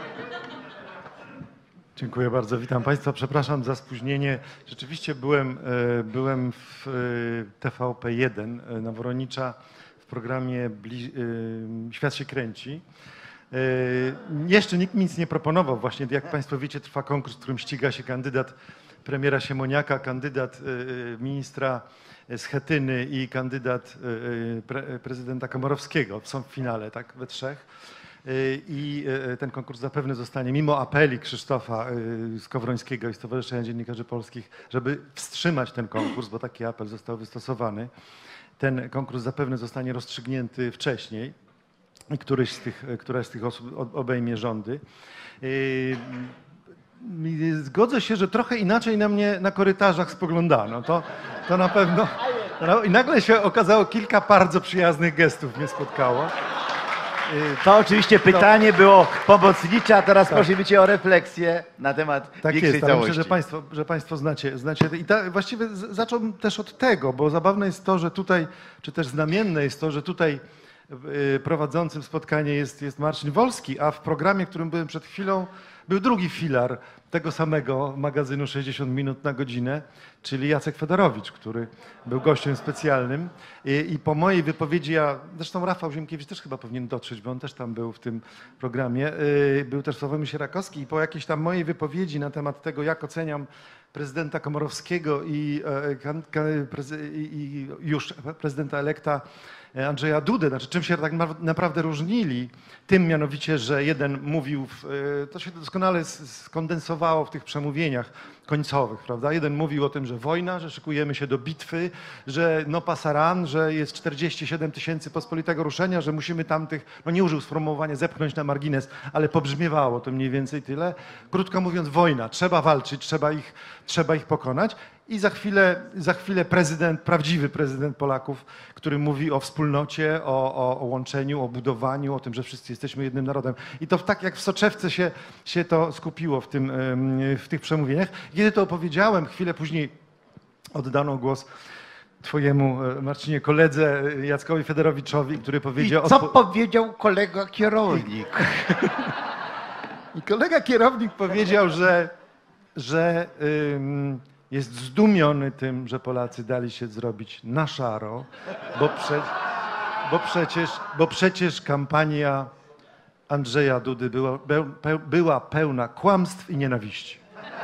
Dziękuję bardzo, witam Państwa. Przepraszam za spóźnienie. Rzeczywiście byłem w TVP1 na Woronicza w programie Świat się kręci. Jeszcze nikt mi nic nie proponował. Właśnie jak Państwo wiecie, trwa konkurs, w którym ściga się kandydat premiera Siemoniaka, kandydat ministra Schetyny i kandydat prezydenta Komorowskiego. Są w finale, tak, we trzech. I ten konkurs zapewne zostanie, mimo apeli Krzysztofa Skowrońskiego i Stowarzyszenia Dziennikarzy Polskich, żeby wstrzymać ten konkurs, bo taki apel został wystosowany. Ten konkurs zapewne zostanie rozstrzygnięty wcześniej i któraś z tych osób obejmie rządy. Zgodzę się, że trochę inaczej na mnie na korytarzach spoglądano. To na pewno. I nagle się okazało, kilka bardzo przyjaznych gestów mnie spotkało. To oczywiście pytanie było pomocnicze, a teraz prosimy Cię o refleksję na temat Tak większej jest, ale całości. myślę, że Państwo znacie. I właściwie zacząłem też od tego, bo zabawne jest to, że tutaj, czy też znamienne jest to, że tutaj prowadzącym spotkanie jest Marcin Wolski, a w programie, którym byłem przed chwilą, był drugi filar tego samego magazynu 60 minut na godzinę, czyli Jacek Fedorowicz, który był gościem specjalnym. I po mojej wypowiedzi, zresztą Rafał Ziemkiewicz też chyba powinien dotrzeć, bo on też tam był w tym programie, był też Sławomir Sierakowski i po jakiejś tam mojej wypowiedzi na temat tego, jak oceniam prezydenta Komorowskiego i już prezydenta elekta Andrzeja Dudę, znaczy czym się tak naprawdę różnili, tym mianowicie, że jeden mówił, to się doskonale skondensowało w tych przemówieniach końcowych, prawda? Jeden mówił o tym, że wojna, że szykujemy się do bitwy, że no pasaran, że jest 47 000 pospolitego ruszenia, że musimy tamtych, no nie użył sformułowania zepchnąć na margines, ale pobrzmiewało to mniej więcej tyle. Krótko mówiąc, wojna, trzeba walczyć, trzeba ich pokonać. I za chwilę prezydent, prawdziwy prezydent Polaków, który mówi o wspólnocie, o łączeniu, o budowaniu, o tym, że wszyscy jesteśmy jednym narodem. I to tak jak w soczewce się to skupiło w tych przemówieniach. Kiedy to opowiedziałem, chwilę później oddano głos twojemu, Marcinie, koledze Jackowi Fedorowiczowi, który powiedział... I co powiedział kolega kierownik? I kolega kierownik powiedział, że jest zdumiony tym, że Polacy dali się zrobić na szaro, bo przecież kampania Andrzeja Dudy była pełna kłamstw i nienawiści.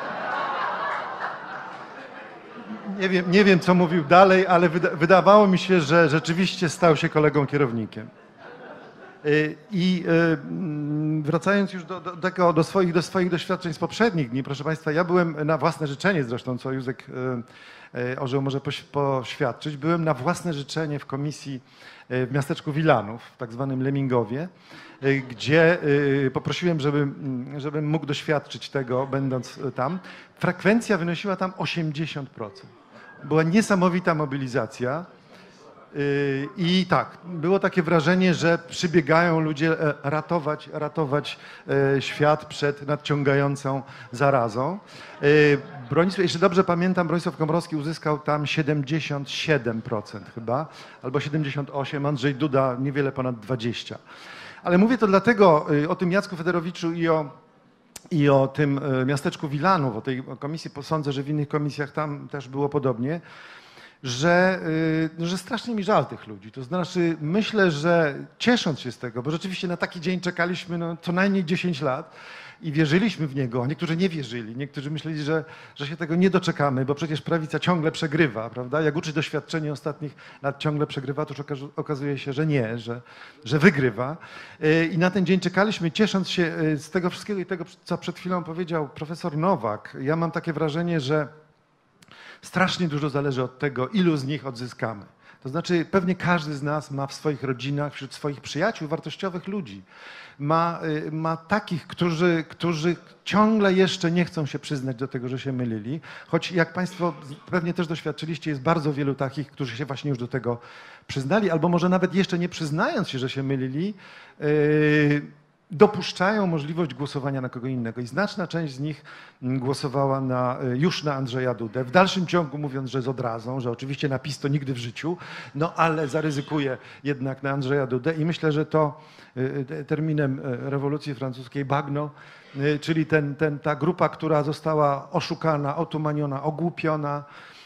Nie wiem, co mówił dalej, ale wydawało mi się, że rzeczywiście stał się kolegą kierownikiem. I wracając już do swoich doświadczeń z poprzednich dni, proszę Państwa, ja byłem na własne życzenie zresztą, co Józek Orzeł może poświadczyć, byłem na własne życzenie w komisji w miasteczku Wilanów, w tak zwanym Lemingowie, gdzie poprosiłem, żebym mógł doświadczyć tego, będąc tam. Frekwencja wynosiła tam 80%. Była niesamowita mobilizacja. I tak, było takie wrażenie, że przybiegają ludzie ratować świat przed nadciągającą zarazą. Jeszcze dobrze pamiętam, Bronisław Komorowski uzyskał tam 77% chyba, albo 78%, Andrzej Duda niewiele ponad 20%. Ale mówię to dlatego o tym Jacku Fedorowiczu i o tym miasteczku Wilanów, o tej komisji, sądzę, że w innych komisjach tam też było podobnie, że strasznie mi żal tych ludzi. To znaczy, myślę, że ciesząc się z tego, bo rzeczywiście na taki dzień czekaliśmy no, co najmniej 10 lat i wierzyliśmy w niego, a niektórzy nie wierzyli, niektórzy myśleli, że się tego nie doczekamy, bo przecież prawica ciągle przegrywa, prawda? Jak uczy doświadczenie ostatnich lat ciągle przegrywa, to już okazuje się, że nie, że wygrywa. I na ten dzień czekaliśmy, ciesząc się z tego wszystkiego i tego, co przed chwilą powiedział profesor Nowak. Ja mam takie wrażenie, że strasznie dużo zależy od tego, ilu z nich odzyskamy. To znaczy, pewnie każdy z nas ma w swoich rodzinach, wśród swoich przyjaciół, wartościowych ludzi. Ma takich, którzy ciągle jeszcze nie chcą się przyznać do tego, że się mylili. Choć jak Państwo pewnie też doświadczyliście, jest bardzo wielu takich, którzy się właśnie już do tego przyznali, albo może nawet jeszcze nie przyznając się, że się mylili, dopuszczają możliwość głosowania na kogo innego. I znaczna część z nich głosowała już na Andrzeja Dudę. W dalszym ciągu mówiąc, że z odrazą, że oczywiście na PiS to nigdy w życiu, no ale zaryzykuje jednak na Andrzeja Dudę. I myślę, że to terminem rewolucji francuskiej bagno, czyli ta grupa, która została oszukana, otumaniona, ogłupiona,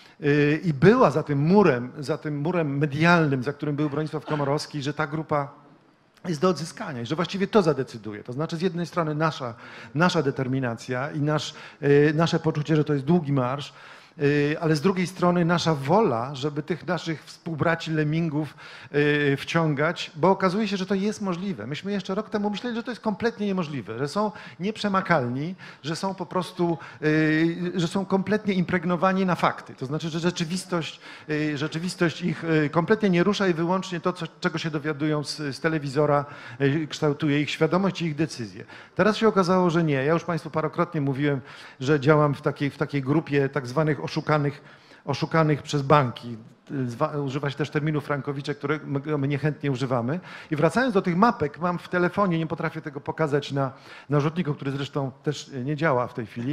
i była za tym murem medialnym, za którym był Bronisław Komorowski, że ta grupa jest do odzyskania i że właściwie to zadecyduje. To znaczy z jednej strony nasza determinacja i nasze poczucie, że to jest długi marsz, ale z drugiej strony nasza wola, żeby tych naszych współbraci lemmingów wciągać, bo okazuje się, że to jest możliwe. Myśmy jeszcze rok temu myśleli, że to jest kompletnie niemożliwe, że są nieprzemakalni, że są po prostu, że są kompletnie impregnowani na fakty. To znaczy, że rzeczywistość ich kompletnie nie rusza i wyłącznie to, czego się dowiadują z telewizora, kształtuje ich świadomość i ich decyzje. Teraz się okazało, że nie. Ja już Państwu parokrotnie mówiłem, że działam w takiej grupie tak zwanych oszukanych przez banki. Używa się też terminu Frankowicze, którego my niechętnie używamy. I wracając do tych mapek, mam w telefonie, nie potrafię tego pokazać na rzutniku, który zresztą też nie działa w tej chwili,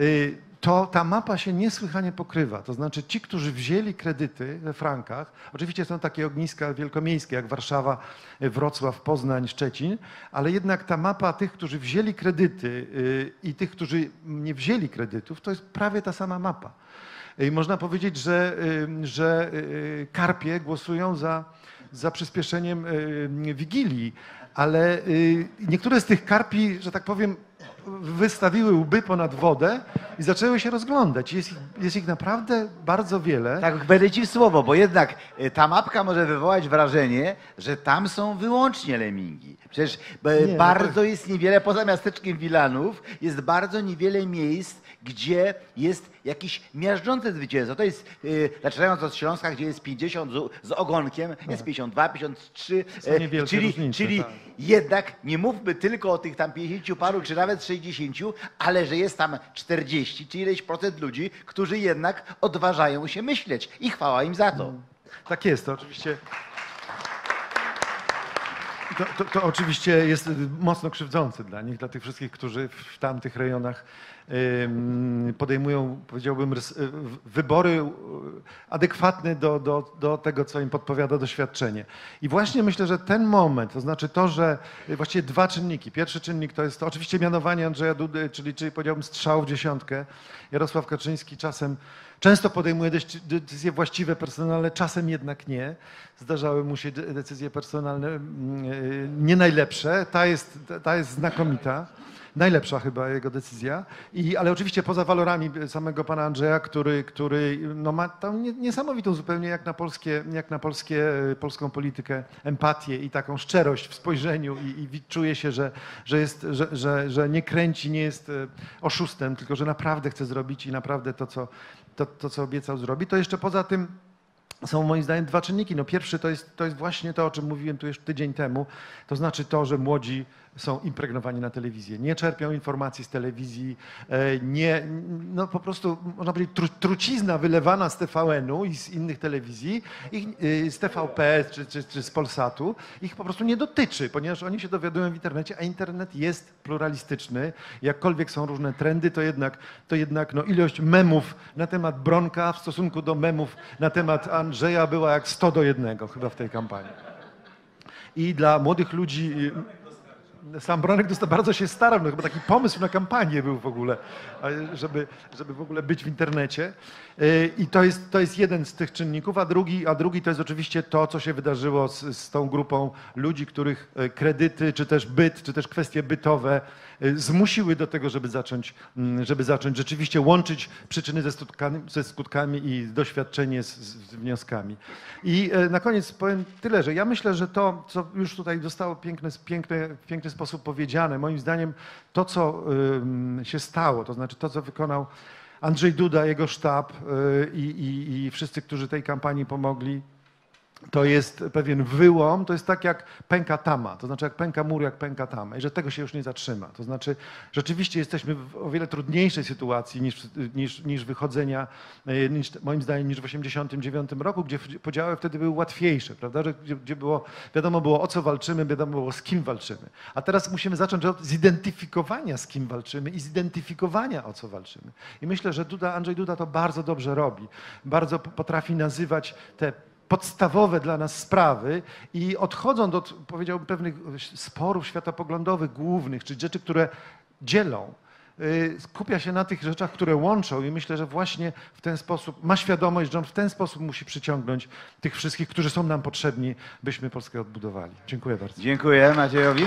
to ta mapa się niesłychanie pokrywa. To znaczy ci, którzy wzięli kredyty we frankach, oczywiście są takie ogniska wielkomiejskie jak Warszawa, Wrocław, Poznań, Szczecin, ale jednak ta mapa tych, którzy wzięli kredyty i tych, którzy nie wzięli kredytów, to jest prawie ta sama mapa. I można powiedzieć, że karpie głosują za przyspieszeniem Wigilii, ale niektóre z tych karpi, że tak powiem, wystawiły łby ponad wodę i zaczęły się rozglądać. Jest ich naprawdę bardzo wiele. Tak, będę ci w słowo, bo jednak ta mapka może wywołać wrażenie, że tam są wyłącznie lemmingi. Przecież bardzo jest niewiele, poza miasteczkiem Wilanów, jest bardzo niewiele miejsc, gdzie jest jakiś miażdżący zwycięzca. To jest, zaczynając od Śląska, gdzie jest 50 z ogonkiem, jest 52, 53, czyli tak. jednak nie mówmy tylko o tych tam 50 paru, czy nawet 60, ale że jest tam 40, czy ileś procent ludzi, którzy jednak odważają się myśleć i chwała im za to. Tak jest, to oczywiście. To oczywiście jest mocno krzywdzące dla nich, dla tych wszystkich, którzy w tamtych rejonach podejmują, powiedziałbym, wybory adekwatne do tego, co im podpowiada doświadczenie. I właśnie myślę, że ten moment, to znaczy to, że właściwie dwa czynniki. Pierwszy czynnik to jest to oczywiście mianowanie Andrzeja Dudy, czyli powiedziałbym strzał w dziesiątkę. Jarosław Kaczyński często podejmuje decyzje właściwe, personalne, czasem jednak nie. Zdarzały mu się decyzje personalne nie najlepsze. Ta jest znakomita. Najlepsza chyba jego decyzja, ale oczywiście poza walorami samego pana Andrzeja, który no ma tam niesamowitą zupełnie jak na polską politykę empatię i taką szczerość w spojrzeniu i czuje się, że nie kręci, nie jest oszustem, tylko że naprawdę chce zrobić i naprawdę to, co obiecał zrobi. To jeszcze poza tym są moim zdaniem dwa czynniki. No pierwszy to jest właśnie to, o czym mówiłem tu już tydzień temu, to znaczy to, że młodzi są impregnowani na telewizję, nie czerpią informacji z telewizji, no po prostu można powiedzieć trucizna wylewana z TVN-u i z innych telewizji, z TVP czy z Polsatu, ich po prostu nie dotyczy, ponieważ oni się dowiadują w internecie, a internet jest pluralistyczny, jakkolwiek są różne trendy, to jednak no, ilość memów na temat Bronka w stosunku do memów na temat Andrzeja była jak 100:1 chyba w tej kampanii. I dla młodych ludzi... sam Bronek bardzo się starał, no chyba taki pomysł na kampanię był w ogóle, żeby w ogóle być w internecie. I to jest jeden z tych czynników, a drugi to jest oczywiście to, co się wydarzyło z tą grupą ludzi, których kredyty, czy też byt, czy też kwestie bytowe zmusiły do tego, żeby zacząć rzeczywiście łączyć przyczyny ze skutkami i doświadczenie z wnioskami. I na koniec powiem tyle, że ja myślę, że to, co już tutaj zostało w piękny sposób powiedziane, moim zdaniem to, co się stało, to znaczy to, co wykonał Andrzej Duda, jego sztab i wszyscy, którzy tej kampanii pomogli, to jest pewien wyłom, to jest tak jak pęka tama, to znaczy jak pęka mur, jak pęka tama i że tego się już nie zatrzyma. To znaczy rzeczywiście jesteśmy w o wiele trudniejszej sytuacji niż wychodzenia, moim zdaniem, niż w 1989 roku, gdzie podziały wtedy były łatwiejsze, prawda? Gdzie wiadomo było, o co walczymy, wiadomo było, z kim walczymy. A teraz musimy zacząć od zidentyfikowania, z kim walczymy i zidentyfikowania, o co walczymy. I myślę, że Andrzej Duda to bardzo dobrze robi. Bardzo potrafi nazywać te podstawowe dla nas sprawy i odchodząc od, powiedziałbym, pewnych sporów światopoglądowych głównych, czy rzeczy, które dzielą, skupia się na tych rzeczach, które łączą i myślę, że właśnie w ten sposób ma świadomość, że on w ten sposób musi przyciągnąć tych wszystkich, którzy są nam potrzebni, byśmy Polskę odbudowali. Dziękuję bardzo. Dziękuję Maciejowi.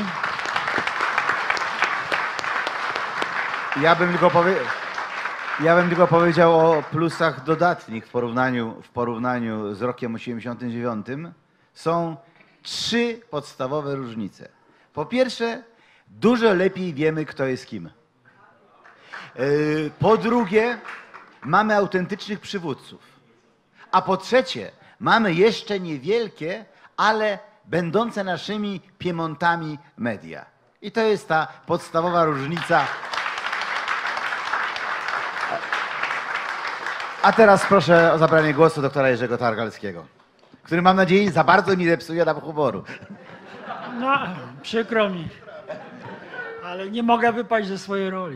Ja bym tylko powiedział o plusach dodatnich w porównaniu z rokiem 89. Są 3 podstawowe różnice. Po pierwsze, dużo lepiej wiemy, kto jest kim. Po drugie, mamy autentycznych przywódców. A po trzecie, mamy jeszcze niewielkie, ale będące naszymi piemontami media. I to jest ta podstawowa różnica. A teraz proszę o zabranie głosu doktora Jerzego Targalskiego, który, mam nadzieję, za bardzo nie zepsuje nam humoru. No, przykro mi, ale nie mogę wypaść ze swojej roli.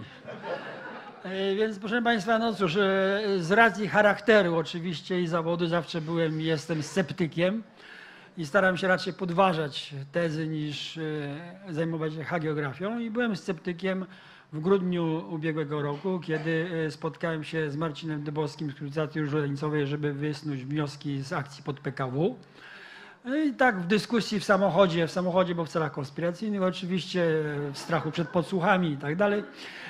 Więc proszę Państwa, no cóż, z racji charakteru oczywiście i zawodu zawsze byłem i jestem sceptykiem i staram się raczej podważać tezy niż zajmować się hagiografią i byłem sceptykiem w grudniu ubiegłego roku, kiedy spotkałem się z Marcinem Dybowskim z Konsultacji Różańcowej, żeby wysnuć wnioski z akcji pod PKW. I tak w dyskusji w samochodzie, bo w celach konspiracyjnych oczywiście, w strachu przed podsłuchami i tak dalej,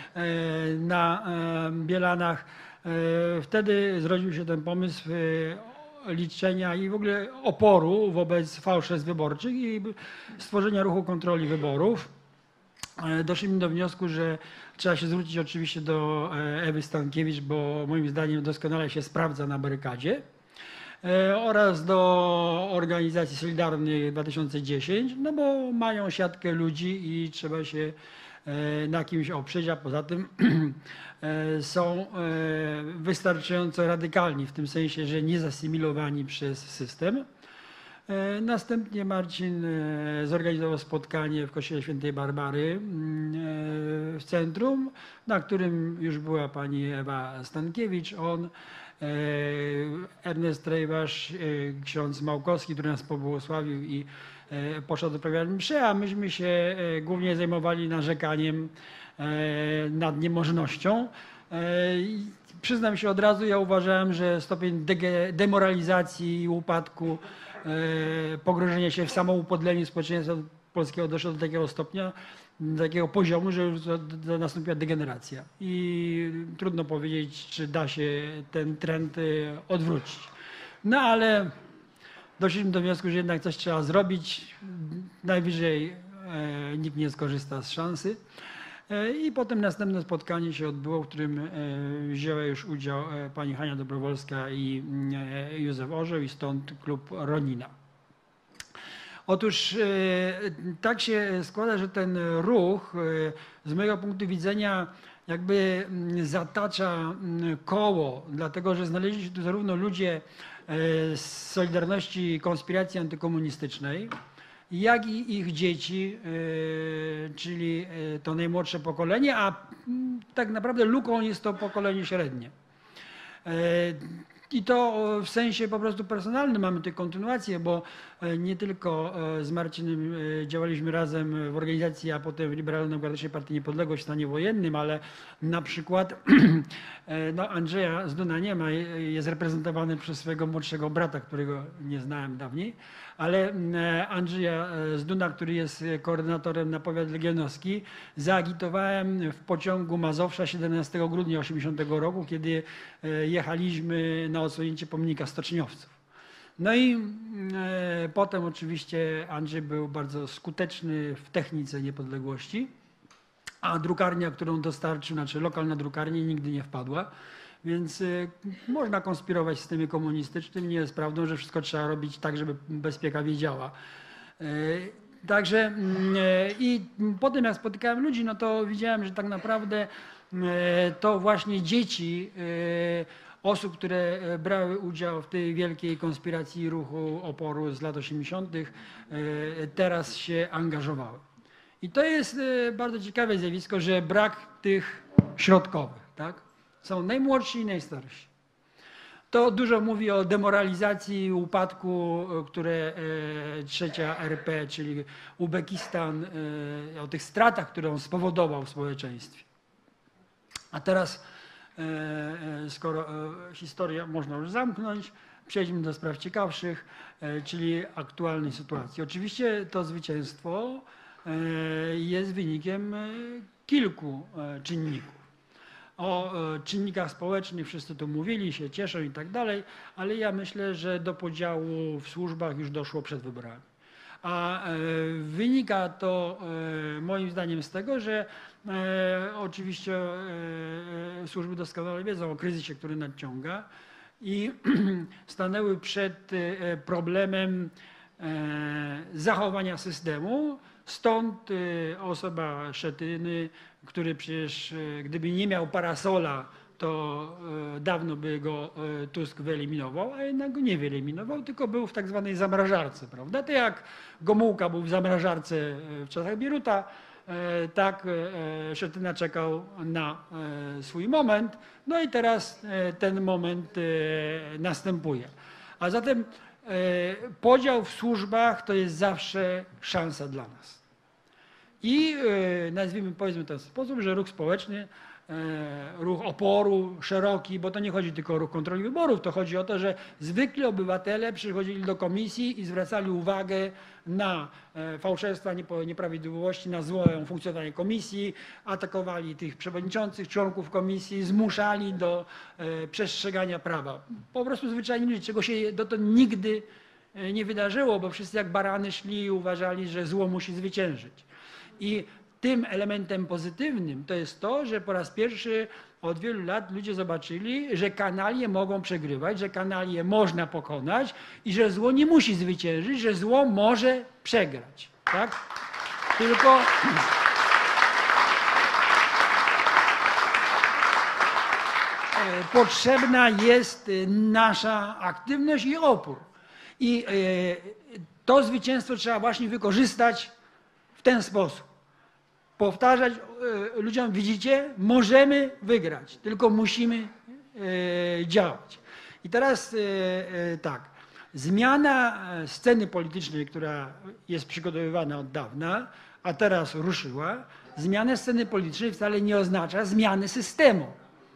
na Bielanach. Wtedy zrodził się ten pomysł liczenia i w ogóle oporu wobec fałszerstw wyborczych i stworzenia ruchu kontroli wyborów. Doszliśmy do wniosku, że trzeba się zwrócić oczywiście do Ewy Stankiewicz, bo moim zdaniem doskonale się sprawdza na barykadzie, oraz do organizacji Solidarnych 2010, no bo mają siatkę ludzi i trzeba się na kimś oprzeć, a poza tym są wystarczająco radykalni w tym sensie, że nie zasymilowani przez system. Następnie Marcin zorganizował spotkanie w kościele Świętej Barbary w centrum, na którym już była pani Ewa Stankiewicz, on, Ernest Trejwasz, ksiądz Małkowski, który nas pobłogosławił i poszedł do prawiania mszy, a myśmy się głównie zajmowali narzekaniem nad niemożnością. Przyznam się od razu, ja uważałem, że stopień demoralizacji i upadku, pogrążenia się w samoupodleniu społeczeństwa polskiego doszło do takiego stopnia, do takiego poziomu, że już nastąpiła degeneracja. I trudno powiedzieć, czy da się ten trend odwrócić. No ale doszliśmy do wniosku, że jednak coś trzeba zrobić. Najwyżej nikt nie skorzysta z szansy. I potem następne spotkanie się odbyło, w którym wzięła już udział pani Hania Dobrowolska i Józef Orzeł i stąd klub Ronina. Otóż tak się składa, że ten ruch z mojego punktu widzenia jakby zatacza koło, dlatego że znaleźli się tu zarówno ludzie z Solidarności Konspiracji Antykomunistycznej, jak i ich dzieci, czyli to najmłodsze pokolenie, a tak naprawdę luką jest to pokolenie średnie. I to w sensie po prostu personalnym mamy tę kontynuację, bo nie tylko z Marcinem działaliśmy razem w organizacji, a potem w Liberalno-Demokratycznej Partii Niepodległość w stanie wojennym, ale na przykład no Andrzeja Zduna nie ma, jest reprezentowany przez swojego młodszego brata, którego nie znałem dawniej, ale Andrzeja Zduna, który jest koordynatorem na powiat legionowski, zaagitowałem w pociągu Mazowsza 17 grudnia 1980 roku, kiedy jechaliśmy na odsłonięcie pomnika stoczniowców. No i potem oczywiście Andrzej był bardzo skuteczny w technice niepodległości, a drukarnia, którą dostarczył, znaczy lokalna drukarnia nigdy nie wpadła. Więc można konspirować w systemie komunistycznym. Nie jest prawdą, że wszystko trzeba robić tak, żeby bezpieka wiedziała. Także i potem jak spotykałem ludzi, no to widziałem, że tak naprawdę to właśnie dzieci osób, które brały udział w tej wielkiej konspiracji ruchu oporu z lat 80. teraz się angażowały. I to jest bardzo ciekawe zjawisko, że brak tych środkowych, tak? Są najmłodsi i najstarsi. To dużo mówi o demoralizacji, upadku, które trzecia RP, czyli Uzbekistan, o tych stratach, które on spowodował w społeczeństwie. A teraz, skoro historię można już zamknąć, przejdźmy do spraw ciekawszych, czyli aktualnej sytuacji. Oczywiście to zwycięstwo jest wynikiem kilku czynników. O czynnikach społecznych wszyscy tu mówili, się cieszą i tak dalej, ale ja myślę, że do podziału w służbach już doszło przed wyborami. A wynika to moim zdaniem z tego, że oczywiście służby doskonale wiedzą o kryzysie, który nadciąga i stanęły przed problemem zachowania systemu. Stąd osoba Szetyny, który przecież gdyby nie miał parasola, to dawno by go Tusk wyeliminował, a jednak go nie wyeliminował, tylko był w tak zwanej zamrażarce, prawda? To jak Gomułka był w zamrażarce w czasach Bieruta, tak Szetyna czekał na swój moment, no i teraz ten moment następuje. A zatem podział w służbach to jest zawsze szansa dla nas. I nazwijmy, powiedzmy w ten sposób, że ruch społeczny, ruch oporu szeroki, bo to nie chodzi tylko o ruch kontroli wyborów, to chodzi o to, że zwykli obywatele przychodzili do komisji i zwracali uwagę na fałszerstwa, nieprawidłowości, na złe funkcjonowanie komisji, atakowali tych przewodniczących, członków komisji, zmuszali do przestrzegania prawa. Po prostu zwyczajnie ludzie, czego się dotąd nigdy nie wydarzyło, bo wszyscy jak barany szli i uważali, że zło musi zwyciężyć. I tym elementem pozytywnym to jest to, że po raz pierwszy od wielu lat ludzie zobaczyli, że kanalie mogą przegrywać, że kanalie można pokonać i że zło nie musi zwyciężyć, że zło może przegrać. Tak? Tylko potrzebna jest nasza aktywność i opór. I to zwycięstwo trzeba właśnie wykorzystać w ten sposób. Powtarzać ludziom, widzicie, możemy wygrać, tylko musimy działać. I teraz tak, zmiana sceny politycznej, która jest przygotowywana od dawna, a teraz ruszyła, zmiana sceny politycznej wcale nie oznacza zmiany systemu.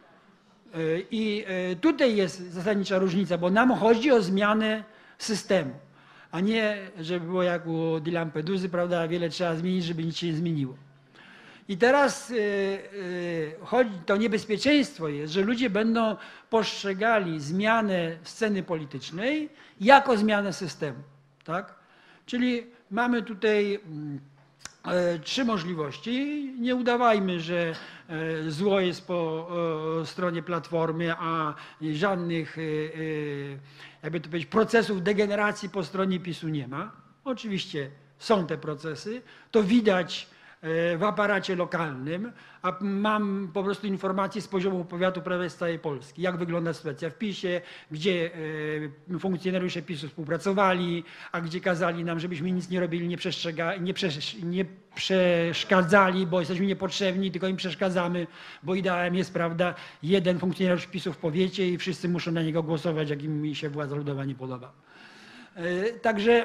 I tutaj jest zasadnicza różnica, bo nam chodzi o zmianę systemu, a nie, żeby było jak u Di Lampeduzy, prawda, wiele trzeba zmienić, żeby nic się nie zmieniło. I teraz to niebezpieczeństwo jest, że ludzie będą postrzegali zmianę sceny politycznej jako zmianę systemu. Tak? Czyli mamy tutaj trzy możliwości. Nie udawajmy, że zło jest po stronie Platformy, a żadnych, jakby to powiedzieć, procesów degeneracji po stronie PiS-u nie ma. Oczywiście są te procesy. To widać w aparacie lokalnym, a mam po prostu informacje z poziomu powiatu prawie z całej Polski, jak wygląda sytuacja w PiS-ie, gdzie funkcjonariusze PiS-u współpracowali, a gdzie kazali nam, żebyśmy nic nie robili, nie przeszkadzali, bo jesteśmy niepotrzebni, tylko im przeszkadzamy, bo ideałem jest, prawda, jeden funkcjonariusz PiS-u w powiecie i wszyscy muszą na niego głosować, jak im się władza ludowa nie podoba. Także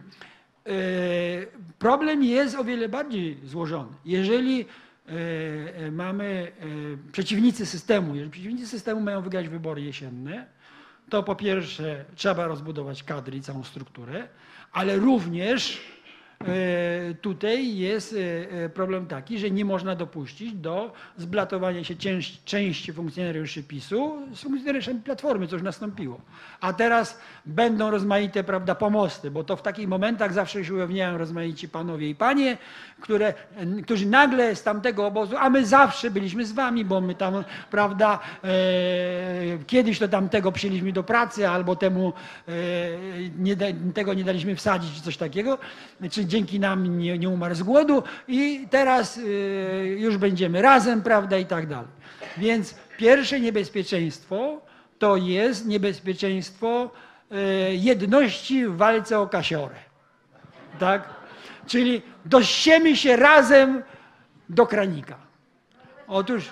problem jest o wiele bardziej złożony. Jeżeli mamy przeciwnicy systemu, jeżeli przeciwnicy systemu mają wygrać wybory jesienne, to po pierwsze trzeba rozbudować kadry i całą strukturę, ale również tutaj jest problem taki, że nie można dopuścić do zblatowania się części funkcjonariuszy PiS-u z funkcjonariuszami Platformy, co już nastąpiło. A teraz będą rozmaite, prawda, pomosty, bo to w takich momentach zawsze się ujawniają rozmaici panowie i panie, którzy nagle z tamtego obozu, a my zawsze byliśmy z wami, bo my tam, prawda, kiedyś to tamtego przyjęliśmy do pracy, albo temu tego nie daliśmy wsadzić, czy coś takiego, czy dzięki nam nie umarł z głodu i teraz już będziemy razem, prawda, i tak dalej. Więc pierwsze niebezpieczeństwo to jest niebezpieczeństwo jedności w walce o kasiorę. Tak? Czyli dościemy się razem do kranika. Otóż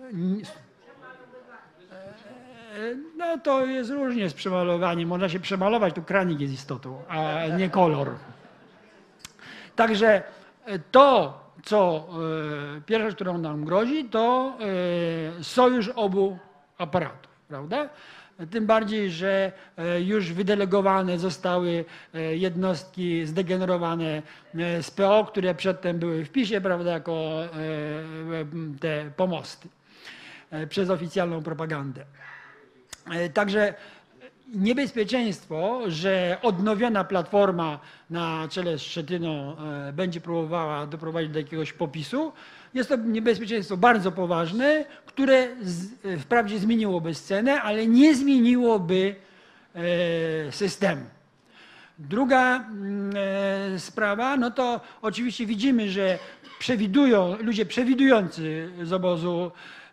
no to jest różnie z przemalowaniem. Można się przemalować, tu kranik jest istotą, a nie kolor. Także to, co pierwsza rzecz, którą nam grozi, to sojusz obu aparatów, prawda? Tym bardziej, że już wydelegowane zostały jednostki zdegenerowane z PO, które przedtem były w PiS-ie, prawda, jako te pomosty przez oficjalną propagandę. Także niebezpieczeństwo, że odnowiona Platforma na czele z Schetyną będzie próbowała doprowadzić do jakiegoś popisu, jest to niebezpieczeństwo bardzo poważne, które wprawdzie zmieniłoby scenę, ale nie zmieniłoby systemu. Druga sprawa, no to oczywiście widzimy, że ludzie przewidujący z obozu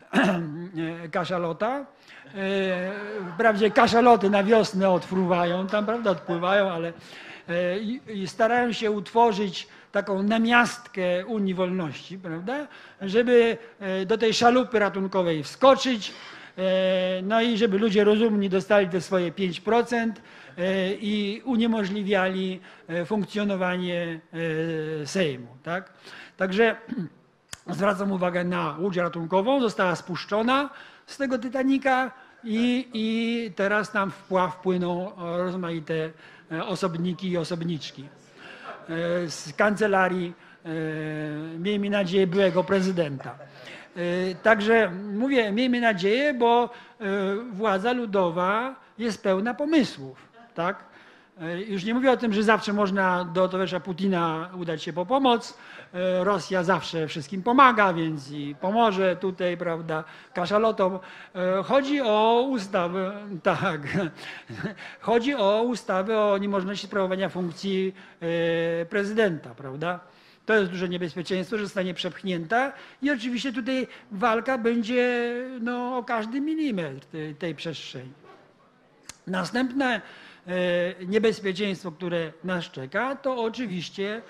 kaszalota, wprawdzie kaszaloty na wiosnę odfruwają, tam, prawda, odpływają, ale starają się utworzyć taką namiastkę Unii Wolności, prawda, żeby do tej szalupy ratunkowej wskoczyć, no i żeby ludzie rozumni dostali te swoje 5% i uniemożliwiali funkcjonowanie Sejmu. Tak? Także zwracam uwagę na łódź ratunkową, została spuszczona z tego Titanika i teraz tam wpłyną rozmaite osobniki i osobniczki z kancelarii, miejmy nadzieję, byłego prezydenta. Także mówię, miejmy nadzieję, bo władza ludowa jest pełna pomysłów. Tak? Już nie mówię o tym, że zawsze można do towarzysza Putina udać się po pomoc. Rosja zawsze wszystkim pomaga, więc i pomoże tutaj, prawda, kaszalotom. Chodzi o ustawę, tak, chodzi o ustawę o niemożności sprawowania funkcji prezydenta, prawda. To jest duże niebezpieczeństwo, że zostanie przepchnięta i oczywiście tutaj walka będzie no, o każdy milimetr tej przestrzeni. Następne niebezpieczeństwo, które nas czeka, to oczywiście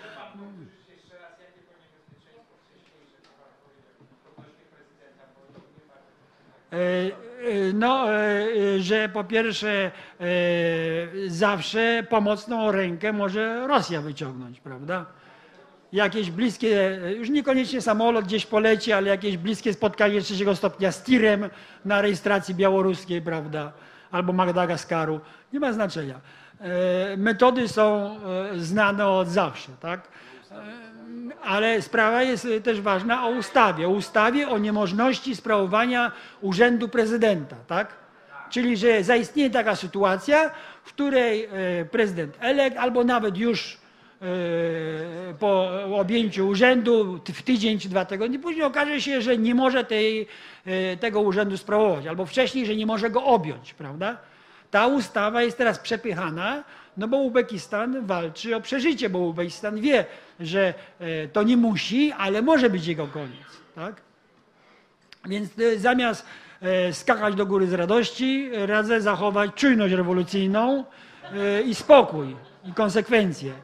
no, że po pierwsze zawsze pomocną rękę może Rosja wyciągnąć, prawda? Jakieś bliskie, już niekoniecznie samolot gdzieś poleci, ale jakieś bliskie spotkanie 3. stopnia z tirem na rejestracji białoruskiej, prawda? Albo Madagaskaru, nie ma znaczenia. Metody są znane od zawsze, tak? Ale sprawa jest też ważna o ustawie o niemożności sprawowania urzędu prezydenta, tak? Czyli, że zaistnieje taka sytuacja, w której prezydent elekt albo nawet już po objęciu urzędu w tydzień czy 2 tygodnie później okaże się, że nie może tego urzędu sprawować, albo wcześniej, że nie może go objąć, prawda? Ta ustawa jest teraz przepychana No bo Uzbekistan walczy o przeżycie, bo Uzbekistan wie, że to nie musi, ale może być jego koniec. Tak? Więc zamiast skakać do góry z radości, radzę zachować czujność rewolucyjną i spokój, i konsekwencje.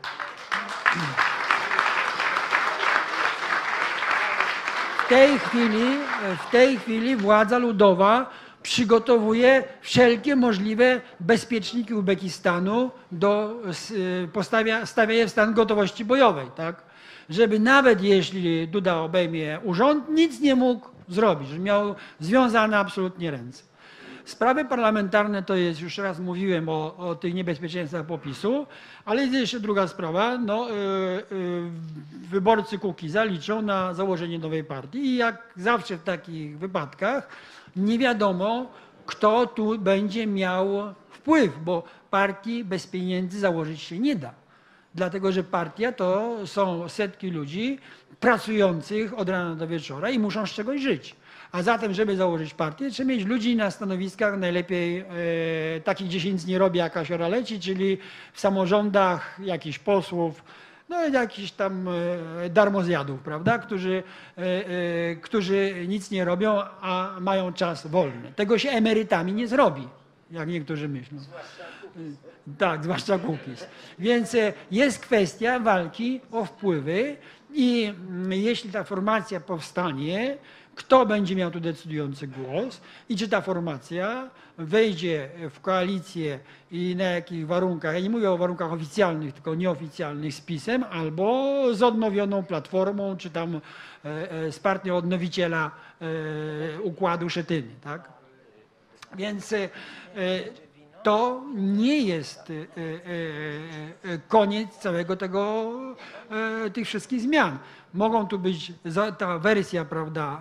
W tej chwili władza ludowa przygotowuje wszelkie możliwe bezpieczniki Uzbekistanu stawia je w stan gotowości bojowej, tak? Żeby nawet jeśli Duda obejmie urząd, nic nie mógł zrobić, że miał związane absolutnie ręce. Sprawy parlamentarne to jest, już raz mówiłem o tych niebezpieczeństwach popisu, ale jest jeszcze druga sprawa. Wyborcy Kukiza liczą na założenie nowej partii i jak zawsze w takich wypadkach nie wiadomo, kto tu będzie miał wpływ, bo partii bez pieniędzy założyć się nie da. Dlatego, że partia to są setki ludzi pracujących od rana do wieczora i muszą z czegoś żyć. A zatem, żeby założyć partię, trzeba mieć ludzi na stanowiskach, najlepiej takich, gdzie się nic nie robi, jakaś ora leci, czyli w samorządach jakichś posłów, no jakichś tam darmozjadów, prawda, którzy nic nie robią, a mają czas wolny. Tego się emerytami nie zrobi, jak niektórzy myślą. Tak, zwłaszcza Kukiz. Więc jest kwestia walki o wpływy i jeśli ta formacja powstanie, kto będzie miał tu decydujący głos i czy ta formacja wejdzie w koalicję i na jakich warunkach, ja nie mówię o warunkach oficjalnych, tylko nieoficjalnych z PiS-em, albo z odnowioną Platformą, czy tam z partią odnowiciela układu Szetyny. Tak? Więc to nie jest koniec całego tych wszystkich zmian. Mogą tu być ta wersja, prawda,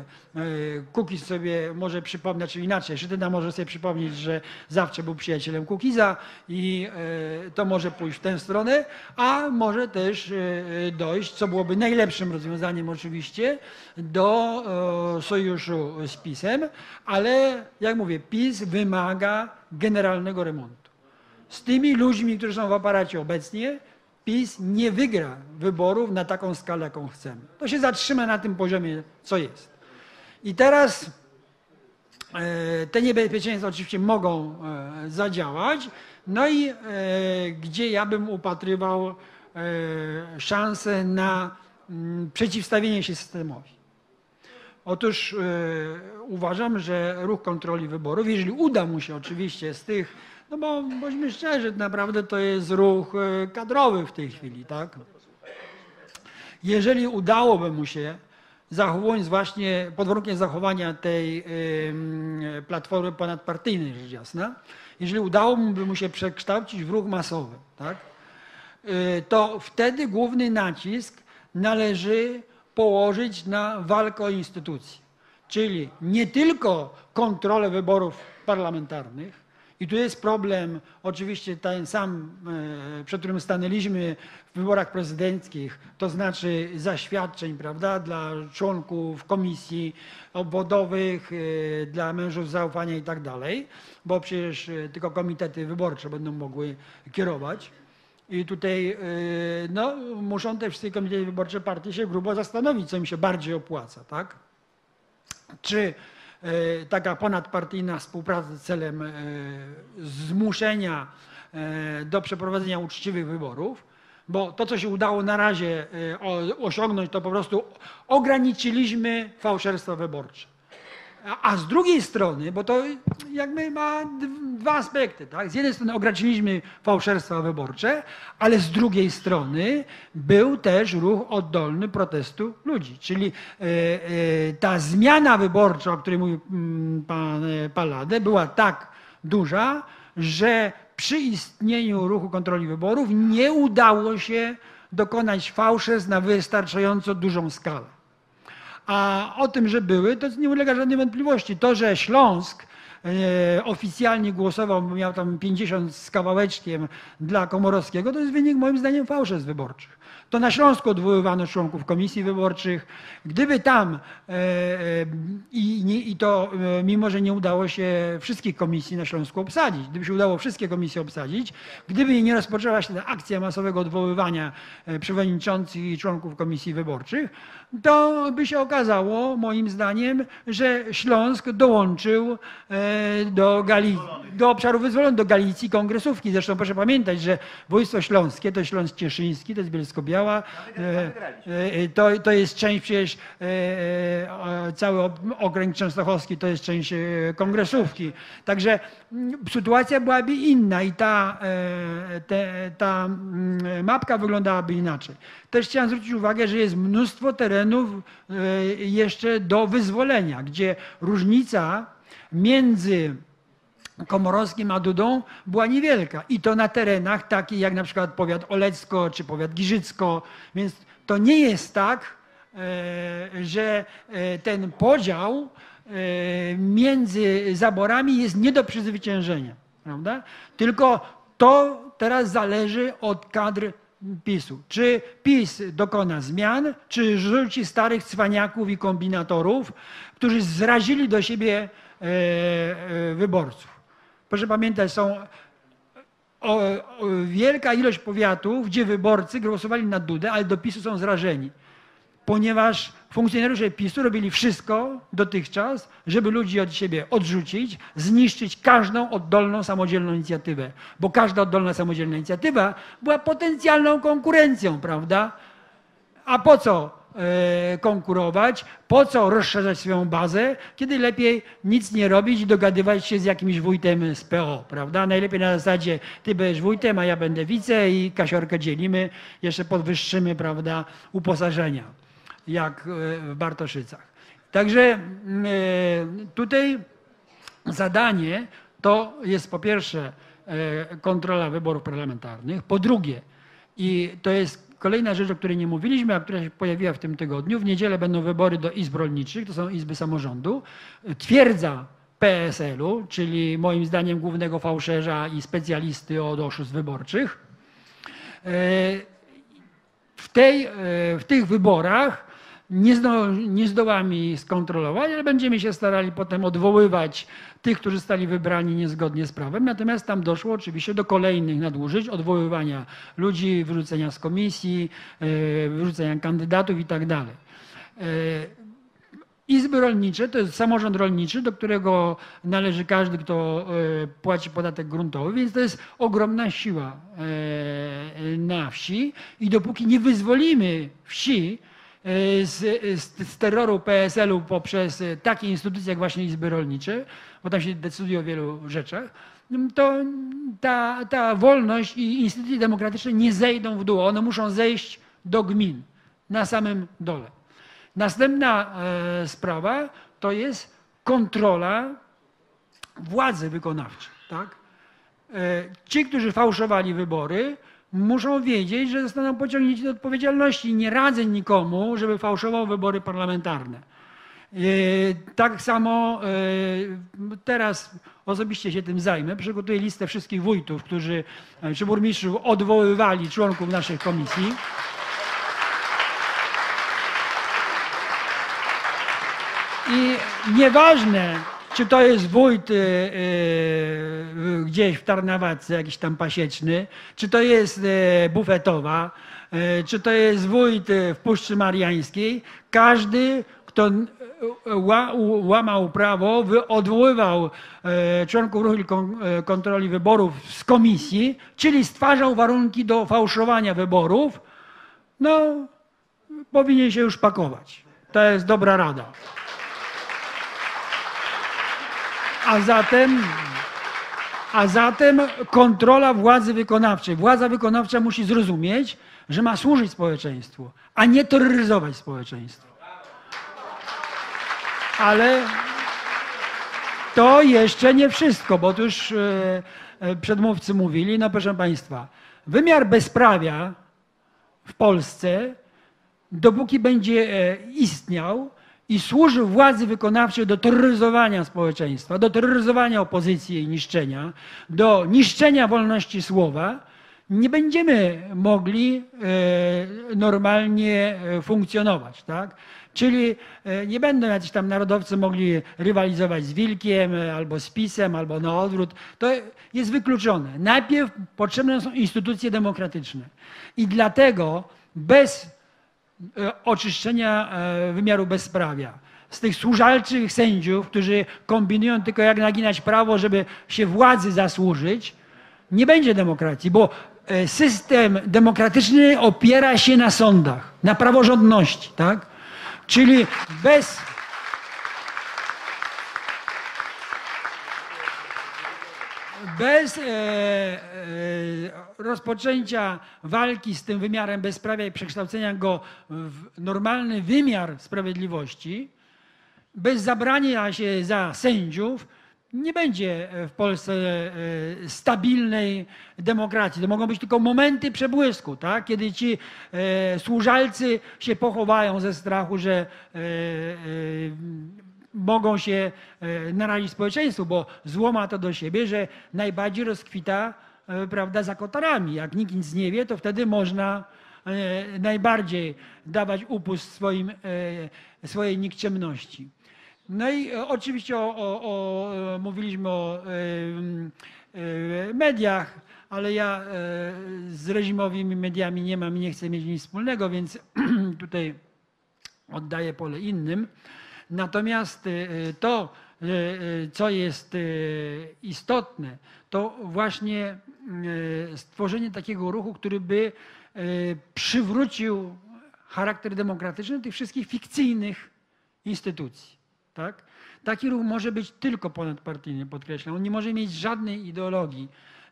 Kukiz sobie może przypomnieć, czy inaczej, Szetyna może sobie przypomnieć, że zawsze był przyjacielem Kukiza i to może pójść w tę stronę, a może też dojść, co byłoby najlepszym rozwiązaniem oczywiście, do sojuszu z PiS-em, ale jak mówię, PiS wymaga generalnego remontu. Z tymi ludźmi, którzy są w aparacie obecnie, PiS nie wygra wyborów na taką skalę, jaką chcemy. To się zatrzyma na tym poziomie, co jest. I teraz te niebezpieczeństwa oczywiście mogą zadziałać, no i gdzie ja bym upatrywał szansę na przeciwstawienie się systemowi. Otóż uważam, że ruch kontroli wyborów, jeżeli uda mu się oczywiście z tych, no bo bądźmy szczerzy, naprawdę to jest ruch kadrowy w tej chwili, tak? Jeżeli udałoby mu się, zachowując właśnie, pod warunkiem zachowania tej platformy ponadpartyjnej, rzecz jasna, jeżeli udałoby mu się przekształcić w ruch masowy, tak? To wtedy główny nacisk należy położyć na walkę o instytucje. Czyli nie tylko kontrolę wyborów parlamentarnych, i tu jest problem oczywiście ten sam, przed którym stanęliśmy w wyborach prezydenckich, to znaczy zaświadczeń, prawda, dla członków komisji obwodowych, dla mężów zaufania i tak dalej, bo przecież tylko komitety wyborcze będą mogły kierować. I tutaj no, muszą te wszystkie komitety wyborcze partii się grubo zastanowić, co im się bardziej opłaca, tak? Czy taka ponadpartyjna współpraca celem zmuszenia do przeprowadzenia uczciwych wyborów, bo to, co się udało na razie osiągnąć, to po prostu ograniczyliśmy fałszerstwa wyborcze. A z drugiej strony, bo to jakby ma dwa aspekty, tak? Z jednej strony ograniczyliśmy fałszerstwa wyborcze, ale z drugiej strony był też ruch oddolny protestu ludzi. Czyli ta zmiana wyborcza, o której mówił pan Palade, była tak duża, że przy istnieniu ruchu kontroli wyborów nie udało się dokonać fałszerstw na wystarczająco dużą skalę. A o tym, że były, to nie ulega żadnej wątpliwości. To, że Śląsk oficjalnie głosował, bo miał tam 50 z kawałeczkiem dla Komorowskiego, to jest wynik moim zdaniem fałszerstw wyborczych. To na Śląsku odwoływano członków komisji wyborczych. Gdyby tam, i to mimo, że nie udało się wszystkich komisji na Śląsku obsadzić, gdyby się udało wszystkie komisje obsadzić, gdyby nie rozpoczęła się ta akcja masowego odwoływania przewodniczących i członków komisji wyborczych, to by się okazało, moim zdaniem, że Śląsk dołączył do obszarów wyzwolonych, do Galicji kongresówki. Zresztą proszę pamiętać, że województwo śląskie to jest Śląsk Cieszyński, to jest Bielsko-Biała, to jest część przecież, cały okręg częstochowski to jest część kongresówki. Także sytuacja byłaby inna i ta mapka wyglądałaby inaczej. Też chciałem zwrócić uwagę, że jest mnóstwo terenów jeszcze do wyzwolenia, gdzie różnica między Komorowskim a Dudą była niewielka. I to na terenach takich jak na przykład powiat Olecko czy powiat Giżycko. Więc to nie jest tak, że ten podział między zaborami jest nie do przezwyciężenia. Prawda? Tylko to teraz zależy od kadr PiS-u. Czy PiS dokona zmian, czy rzuci starych cwaniaków i kombinatorów, którzy zrazili do siebie wyborców. Proszę pamiętać, są wielka ilość powiatów, gdzie wyborcy głosowali na Dudę, ale do PiS-u są zrażeni. Ponieważ funkcjonariusze PiS-u robili wszystko dotychczas, żeby ludzi od siebie odrzucić, zniszczyć każdą oddolną, samodzielną inicjatywę. Bo każda oddolna, samodzielna inicjatywa była potencjalną konkurencją, prawda? A po co konkurować? Po co rozszerzać swoją bazę, kiedy lepiej nic nie robić i dogadywać się z jakimś wójtem z PO, prawda? Najlepiej na zasadzie ty będziesz wójtem, a ja będę wice i kasiorkę dzielimy, jeszcze podwyższymy, prawda, uposażenia, jak w Bartoszycach. Także tutaj zadanie to jest po pierwsze kontrola wyborów parlamentarnych, po drugie, i to jest kolejna rzecz, o której nie mówiliśmy, a która się pojawiła w tym tygodniu. W niedzielę będą wybory do izb rolniczych, to są izby samorządu. Twierdza PSL-u, czyli moim zdaniem głównego fałszerza i specjalisty od oszustw wyborczych. W tych wyborach nie zdołamy skontrolować, ale będziemy się starali potem odwoływać tych, którzy zostali wybrani niezgodnie z prawem. Natomiast tam doszło oczywiście do kolejnych nadużyć, odwoływania ludzi, wyrzucenia z komisji, wyrzucenia kandydatów i tak dalej. Izby rolnicze to jest samorząd rolniczy, do którego należy każdy, kto płaci podatek gruntowy, więc to jest ogromna siła na wsi i dopóki nie wyzwolimy wsi z terroru PSL-u poprzez takie instytucje jak właśnie izby rolnicze, bo tam się decyduje o wielu rzeczach, to ta wolność i instytucje demokratyczne nie zejdą w dół. One muszą zejść do gmin, na samym dole. Następna sprawa to jest kontrola władzy wykonawczej. Tak? Ci, którzy fałszowali wybory, muszą wiedzieć, że zostaną pociągnięci do odpowiedzialności. Nie radzę nikomu, żeby fałszował wybory parlamentarne. Tak samo teraz osobiście się tym zajmę. Przygotuję listę wszystkich wójtów, czy burmistrzów odwoływali członków naszych komisji. I nieważne, czy to jest wójt gdzieś w Tarnawadce, jakiś tam pasieczny, czy to jest Bufetowa, czy to jest wójt w Puszczy Mariańskiej, każdy, kto łamał prawo, odwoływał członków ruchu kontroli wyborów z komisji, czyli stwarzał warunki do fałszowania wyborów, no powinien się już pakować. To jest dobra rada. A zatem kontrola władzy wykonawczej. Władza wykonawcza musi zrozumieć, że ma służyć społeczeństwu, a nie terroryzować społeczeństwo. Ale to jeszcze nie wszystko, bo tu już przedmówcy mówili, no proszę Państwa, wymiar bezprawia w Polsce, dopóki będzie istniał, i służył władzy wykonawczej do terroryzowania społeczeństwa, do terroryzowania opozycji i niszczenia, do niszczenia wolności słowa, nie będziemy mogli normalnie funkcjonować, tak? Czyli nie będą jacyś tam narodowcy mogli rywalizować z Wilkiem, albo z PiS-em, albo na odwrót. To jest wykluczone. Najpierw potrzebne są instytucje demokratyczne. I dlatego bez oczyszczenia wymiaru bezprawia, z tych służalczych sędziów, którzy kombinują tylko jak naginać prawo, żeby się władzy zasłużyć, nie będzie demokracji, bo system demokratyczny opiera się na sądach, na praworządności, tak? Czyli bez rozpoczęcia walki z tym wymiarem bezprawia i przekształcenia go w normalny wymiar sprawiedliwości, bez zabrania się za sędziów, nie będzie w Polsce stabilnej demokracji. To mogą być tylko momenty przebłysku, tak? Kiedy ci służalcy się pochowają ze strachu, że mogą się narazić społeczeństwu, bo zło ma to do siebie, że najbardziej rozkwita, prawda, za kotarami. Jak nikt nic nie wie, to wtedy można najbardziej dawać upust swojej nikczemności. No i oczywiście mówiliśmy o mediach, ale ja z reżimowymi mediami nie mam i nie chcę mieć nic wspólnego, więc tutaj oddaję pole innym. Natomiast to, co jest istotne, to właśnie stworzenie takiego ruchu, który by przywrócił charakter demokratyczny tych wszystkich fikcyjnych instytucji. Tak? Taki ruch może być tylko ponadpartyjny, podkreślam. On nie może mieć żadnej ideologii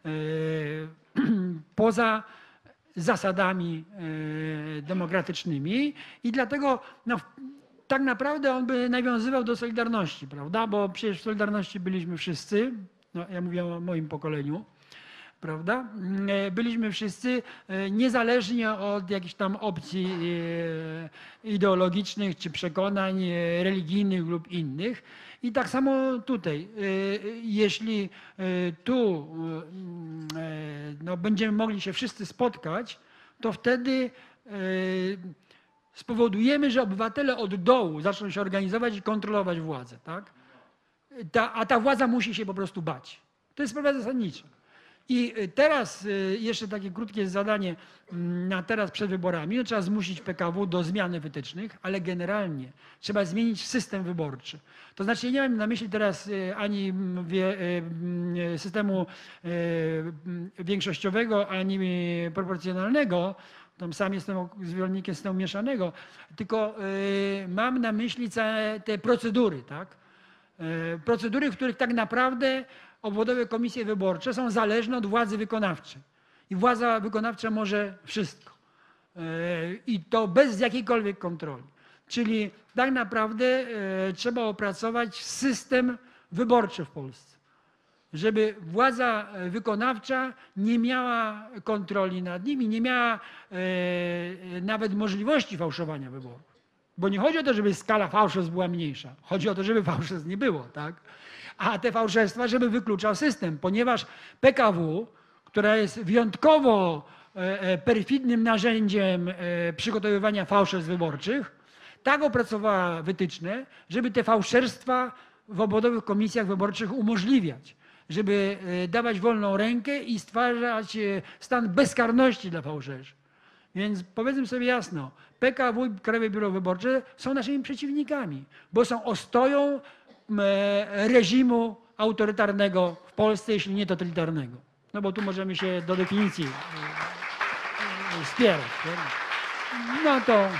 poza zasadami demokratycznymi i dlatego tak naprawdę on by nawiązywał do Solidarności, prawda? Bo przecież w Solidarności byliśmy wszyscy, no, ja mówię o moim pokoleniu, prawda? Byliśmy wszyscy niezależnie od jakichś tam opcji ideologicznych czy przekonań religijnych lub innych. I tak samo tutaj, jeśli tu no, będziemy mogli się wszyscy spotkać, to wtedy spowodujemy, że obywatele od dołu zaczną się organizować i kontrolować władzę. Tak? A ta władza musi się po prostu bać. To jest sprawa zasadnicza. I teraz jeszcze takie krótkie zadanie na teraz przed wyborami. No, trzeba zmusić PKW do zmiany wytycznych, ale generalnie trzeba zmienić system wyborczy. To znaczy nie mam na myśli teraz ani systemu większościowego, ani proporcjonalnego. Tam sam jestem zwolennikiem systemu mieszanego, tylko mam na myśli całe te procedury, tak? Procedury, w których tak naprawdę obwodowe komisje wyborcze są zależne od władzy wykonawczej. I władza wykonawcza może wszystko. I to bez jakiejkolwiek kontroli. Czyli tak naprawdę trzeba opracować system wyborczy w Polsce. Żeby władza wykonawcza nie miała kontroli nad nimi, nie miała nawet możliwości fałszowania wyborów. Bo nie chodzi o to, żeby skala fałszerstw była mniejsza. Chodzi o to, żeby fałszerstw nie było, tak? A te fałszerstwa, żeby wykluczał system, ponieważ PKW, która jest wyjątkowo perfidnym narzędziem przygotowywania fałszerstw wyborczych, tak opracowała wytyczne, żeby te fałszerstwa w obwodowych komisjach wyborczych umożliwiać, żeby dawać wolną rękę i stwarzać stan bezkarności dla fałszerzy. Więc powiedzmy sobie jasno, PKW i Krajowe Biuro Wyborcze są naszymi przeciwnikami, bo są ostoją reżimu autorytarnego w Polsce, jeśli nie totalitarnego. No bo tu możemy się do definicji spierać. No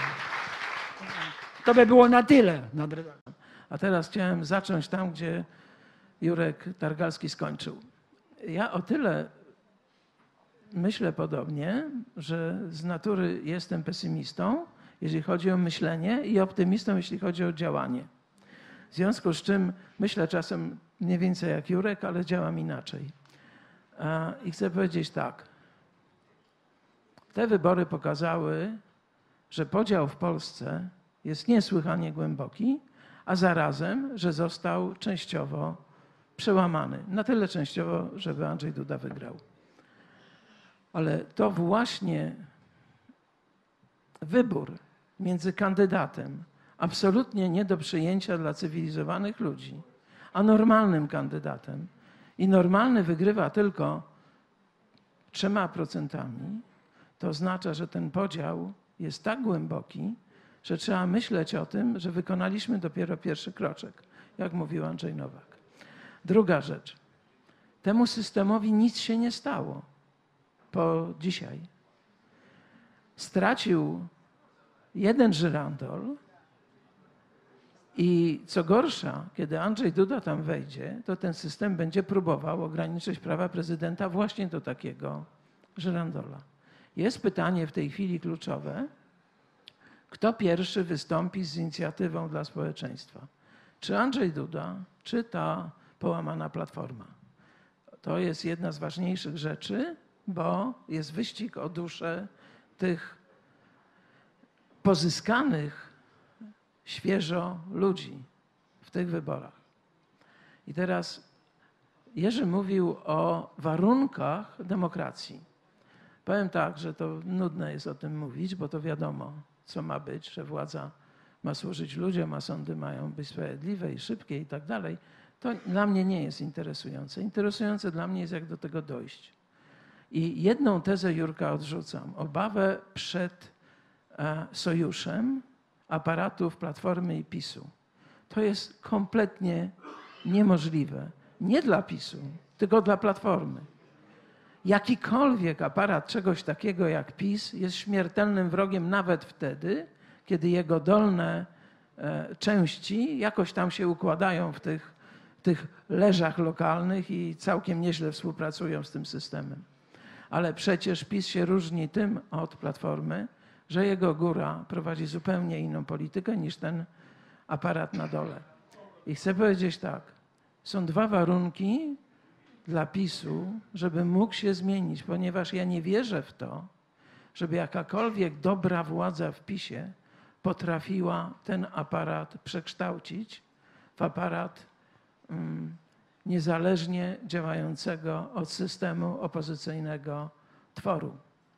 to by było na tyle. A teraz chciałem zacząć tam, gdzie Jurek Targalski skończył. Ja o tyle myślę podobnie, że z natury jestem pesymistą, jeśli chodzi o myślenie, i optymistą, jeśli chodzi o działanie. W związku z czym myślę czasem mniej więcej jak Jurek, ale działam inaczej. I chcę powiedzieć tak. Te wybory pokazały, że podział w Polsce jest niesłychanie głęboki, a zarazem, że został częściowo przełamany. Na tyle częściowo, żeby Andrzej Duda wygrał. Ale to właśnie wybór między kandydatem absolutnie nie do przyjęcia dla cywilizowanych ludzi, a normalnym kandydatem. I normalny wygrywa tylko 3%. To oznacza, że ten podział jest tak głęboki, że trzeba myśleć o tym, że wykonaliśmy dopiero pierwszy kroczek, jak mówił Andrzej Nowak. Druga rzecz. Temu systemowi nic się nie stało po dzisiaj. Stracił jeden żyrandol i co gorsza, kiedy Andrzej Duda tam wejdzie, to ten system będzie próbował ograniczyć prawa prezydenta właśnie do takiego żyrandola. Jest pytanie w tej chwili kluczowe, kto pierwszy wystąpi z inicjatywą dla społeczeństwa? Czy Andrzej Duda, czy ta połamana Platforma? To jest jedna z ważniejszych rzeczy, bo jest wyścig o duszę tych pozyskanych świeżo ludzi w tych wyborach. I teraz Jerzy mówił o warunkach demokracji. Powiem tak, że to nudne jest o tym mówić, bo to wiadomo, co ma być, że władza ma służyć ludziom, a sądy mają być sprawiedliwe i szybkie i tak dalej. To dla mnie nie jest interesujące. Interesujące dla mnie jest, jak do tego dojść. I jedną tezę Jurka odrzucam. Obawę przed sojuszem aparatów Platformy i PiS-u. To jest kompletnie niemożliwe. Nie dla PiS-u, tylko dla Platformy. Jakikolwiek aparat czegoś takiego jak PiS jest śmiertelnym wrogiem nawet wtedy, kiedy jego dolne części jakoś tam się układają w tych leżach lokalnych i całkiem nieźle współpracują z tym systemem. Ale przecież PiS się różni tym od Platformy, że jego góra prowadzi zupełnie inną politykę niż ten aparat na dole. I chcę powiedzieć tak, są dwa warunki dla PiS-u, żeby mógł się zmienić, ponieważ ja nie wierzę w to, żeby jakakolwiek dobra władza w PiS-ie potrafiła ten aparat przekształcić w aparat niezależnie działającego od systemu opozycyjnego tworu.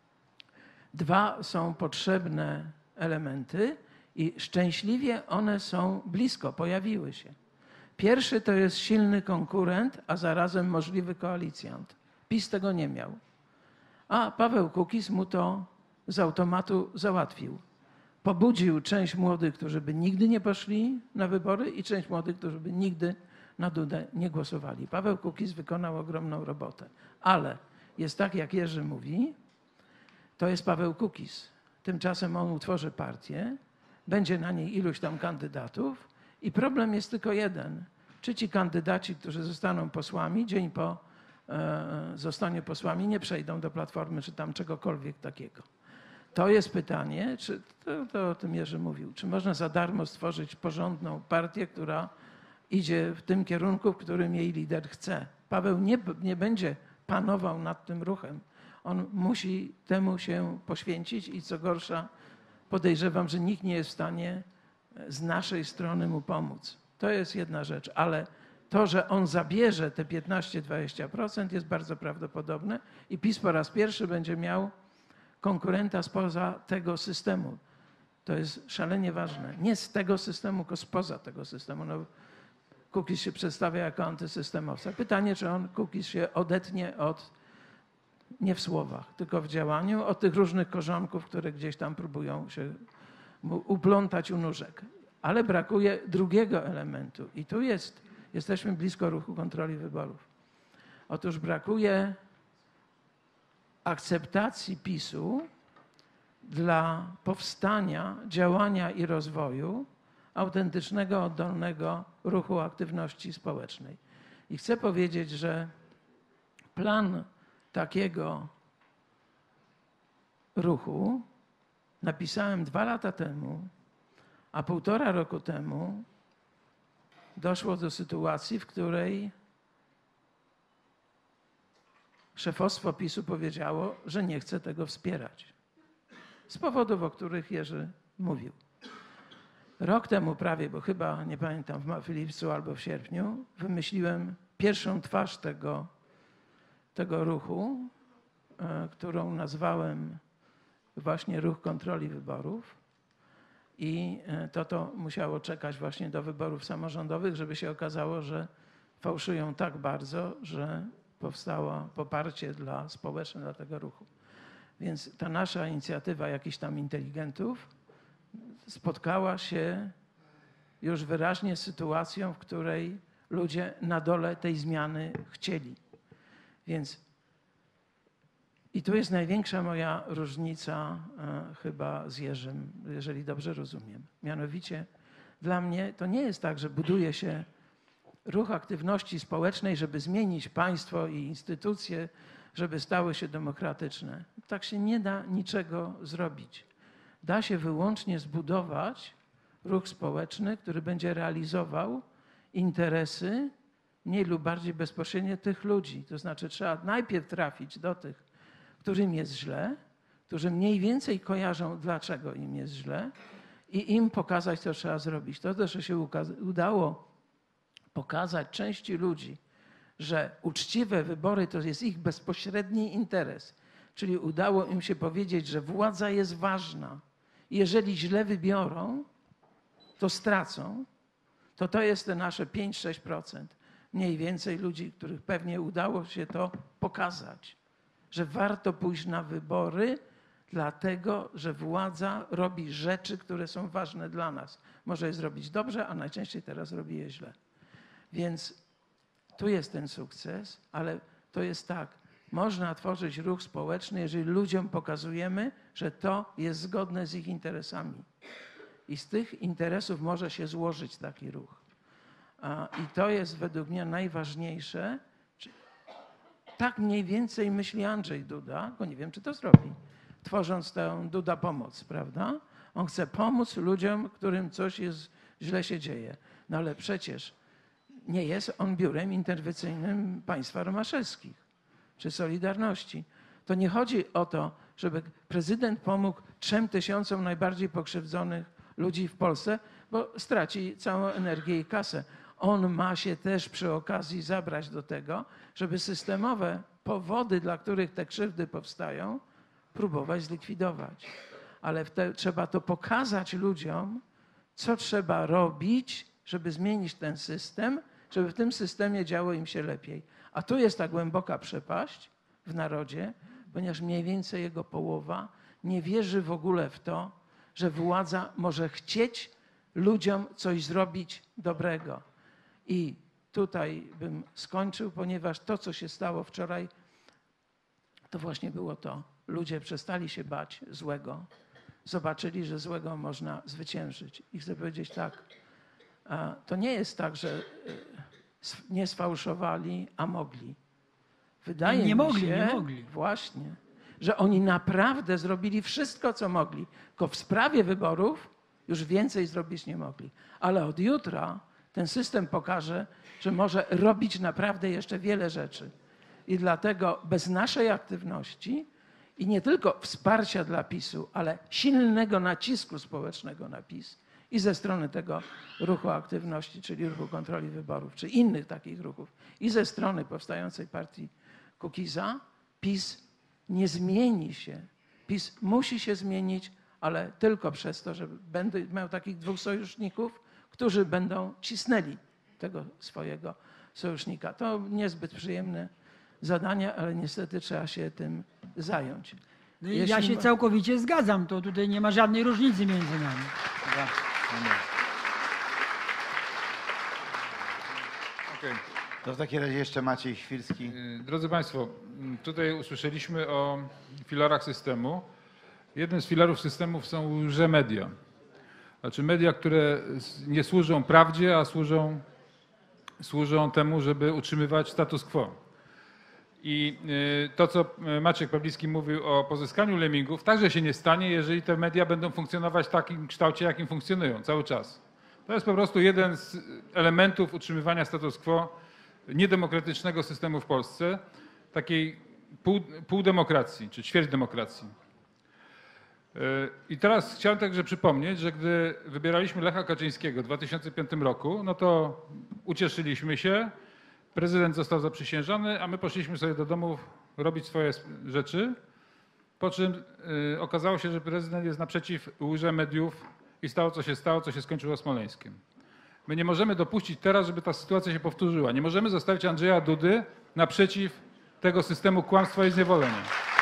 Dwa są potrzebne elementy i szczęśliwie one są blisko, pojawiły się. Pierwszy to jest silny konkurent, a zarazem możliwy koalicjant. PiS tego nie miał. A Paweł Kukiz mu to z automatu załatwił. Pobudził część młodych, którzy by nigdy nie poszli na wybory i część młodych, którzy by nigdy na Dudę nie głosowali. Paweł Kukiz wykonał ogromną robotę. Ale jest tak, jak Jerzy mówi, to jest Paweł Kukiz. Tymczasem on utworzy partię, będzie na niej iluś tam kandydatów i problem jest tylko jeden. Czy ci kandydaci, którzy zostaną posłami, dzień po zostaniu posłami, nie przejdą do Platformy, czy tam czegokolwiek takiego. To jest pytanie, czy to o tym Jerzy mówił, czy można za darmo stworzyć porządną partię, która idzie w tym kierunku, w którym jej lider chce. Paweł nie będzie panował nad tym ruchem. On musi temu się poświęcić i co gorsza, podejrzewam, że nikt nie jest w stanie z naszej strony mu pomóc. To jest jedna rzecz, ale to, że on zabierze te 15-20% jest bardzo prawdopodobne i PiS po raz pierwszy będzie miał konkurenta spoza tego systemu. To jest szalenie ważne. Nie z tego systemu, tylko spoza tego systemu. No, Kukiz się przedstawia jako antysystemowca. Pytanie, czy Kukiz się odetnie od, nie w słowach, tylko w działaniu, od tych różnych korzonków, które gdzieś tam próbują się uplątać u nóżek. Ale brakuje drugiego elementu. I tu jesteśmy blisko ruchu kontroli wyborów. Otóż brakuje akceptacji PiS-u dla powstania, działania i rozwoju autentycznego, oddolnego ruchu aktywności społecznej. I chcę powiedzieć, że plan takiego ruchu napisałem 2 lata temu, a 1,5 roku temu doszło do sytuacji, w której szefostwo PiS-u powiedziało, że nie chce tego wspierać. Z powodów, o których Jerzy mówił. Rok temu prawie, bo chyba, nie pamiętam, w lipcu albo w sierpniu, wymyśliłem pierwszą twarz tego ruchu, którą nazwałem właśnie Ruch Kontroli Wyborów. I to musiało czekać właśnie do wyborów samorządowych, żeby się okazało, że fałszują tak bardzo, że powstało poparcie społeczne dla tego ruchu. Więc ta nasza inicjatywa jakichś tam inteligentów spotkała się już wyraźnie z sytuacją, w której ludzie na dole tej zmiany chcieli. Więc i tu jest największa moja różnica chyba z Jerzym, jeżeli dobrze rozumiem. Mianowicie dla mnie to nie jest tak, że buduje się ruch aktywności społecznej, żeby zmienić państwo i instytucje, żeby stały się demokratyczne. Tak się nie da niczego zrobić. Da się wyłącznie zbudować ruch społeczny, który będzie realizował interesy mniej lub bardziej bezpośrednio tych ludzi. To znaczy trzeba najpierw trafić do tych, którym jest źle, którzy mniej więcej kojarzą, dlaczego im jest źle i im pokazać, co trzeba zrobić. To też się udało pokazać części ludzi, że uczciwe wybory to jest ich bezpośredni interes. Czyli udało im się powiedzieć, że władza jest ważna. Jeżeli źle wybiorą, to stracą. To jest te nasze 5-6% mniej więcej ludzi, których pewnie udało się to pokazać. Że warto pójść na wybory, dlatego że władza robi rzeczy, które są ważne dla nas. Może je zrobić dobrze, a najczęściej teraz robi je źle. Więc tu jest ten sukces, ale to jest tak. Można tworzyć ruch społeczny, jeżeli ludziom pokazujemy, że to jest zgodne z ich interesami. I z tych interesów może się złożyć taki ruch. I to jest według mnie najważniejsze. Tak mniej więcej myśli Andrzej Duda, bo nie wiem, czy to zrobi, tworząc tę Duda Pomoc, prawda? On chce pomóc ludziom, którym coś źle się dzieje. No ale przecież nie jest on biurem interwencyjnym państwa Romaszewskich czy Solidarności. To nie chodzi o to, żeby prezydent pomógł 3000 najbardziej pokrzywdzonych ludzi w Polsce, bo straci całą energię i kasę. On ma się też przy okazji zabrać do tego, żeby systemowe powody, dla których te krzywdy powstają, próbować zlikwidować. Ale trzeba to pokazać ludziom, co trzeba robić, żeby zmienić ten system, żeby w tym systemie działo im się lepiej. A tu jest ta głęboka przepaść w narodzie, ponieważ mniej więcej jego połowa nie wierzy w ogóle w to, że władza może chcieć ludziom coś zrobić dobrego. I tutaj bym skończył, ponieważ to, co się stało wczoraj, to właśnie było to. Ludzie przestali się bać złego. Zobaczyli, że złego można zwyciężyć. I chcę powiedzieć tak, to nie jest tak, że nie sfałszowali, a mogli. Wydaje mi się, nie mogli. Właśnie, że oni naprawdę zrobili wszystko, co mogli. Tylko w sprawie wyborów już więcej zrobić nie mogli. Ale od jutra ten system pokaże, że może robić naprawdę jeszcze wiele rzeczy. I dlatego bez naszej aktywności i nie tylko wsparcia dla PiS-u, ale silnego nacisku społecznego na PiS i ze strony tego ruchu aktywności, czyli ruchu kontroli wyborów, czy innych takich ruchów, i ze strony powstającej partii Kukiza, PiS nie zmieni się. PiS musi się zmienić, ale tylko przez to, że będzie miał takich dwóch sojuszników, którzy będą cisnęli tego swojego sojusznika. To niezbyt przyjemne zadanie, ale niestety trzeba się tym zająć. No i ja się całkowicie zgadzam, to tutaj nie ma żadnej różnicy między nami. Okay. To w takim razie jeszcze Maciej Świrski. Drodzy Państwo, tutaj usłyszeliśmy o filarach systemu. Jednym z filarów systemu są łże-media. Znaczy media, które nie służą prawdzie, a służą temu, żeby utrzymywać status quo. I to, co Maciek Pawlicki mówił o pozyskaniu lemmingów, także się nie stanie, jeżeli te media będą funkcjonować w takim kształcie, jakim funkcjonują cały czas. To jest po prostu jeden z elementów utrzymywania status quo niedemokratycznego systemu w Polsce, takiej półdemokracji czy ćwierć demokracji. I teraz chciałem także przypomnieć, że gdy wybieraliśmy Lecha Kaczyńskiego w 2005 roku, no to ucieszyliśmy się, prezydent został zaprzysiężony, a my poszliśmy sobie do domu robić swoje rzeczy, po czym okazało się, że prezydent jest naprzeciw łże mediów i stało, co się skończyło Smoleńskiem. My nie możemy dopuścić teraz, żeby ta sytuacja się powtórzyła. Nie możemy zostawić Andrzeja Dudy naprzeciw tego systemu kłamstwa i zniewolenia.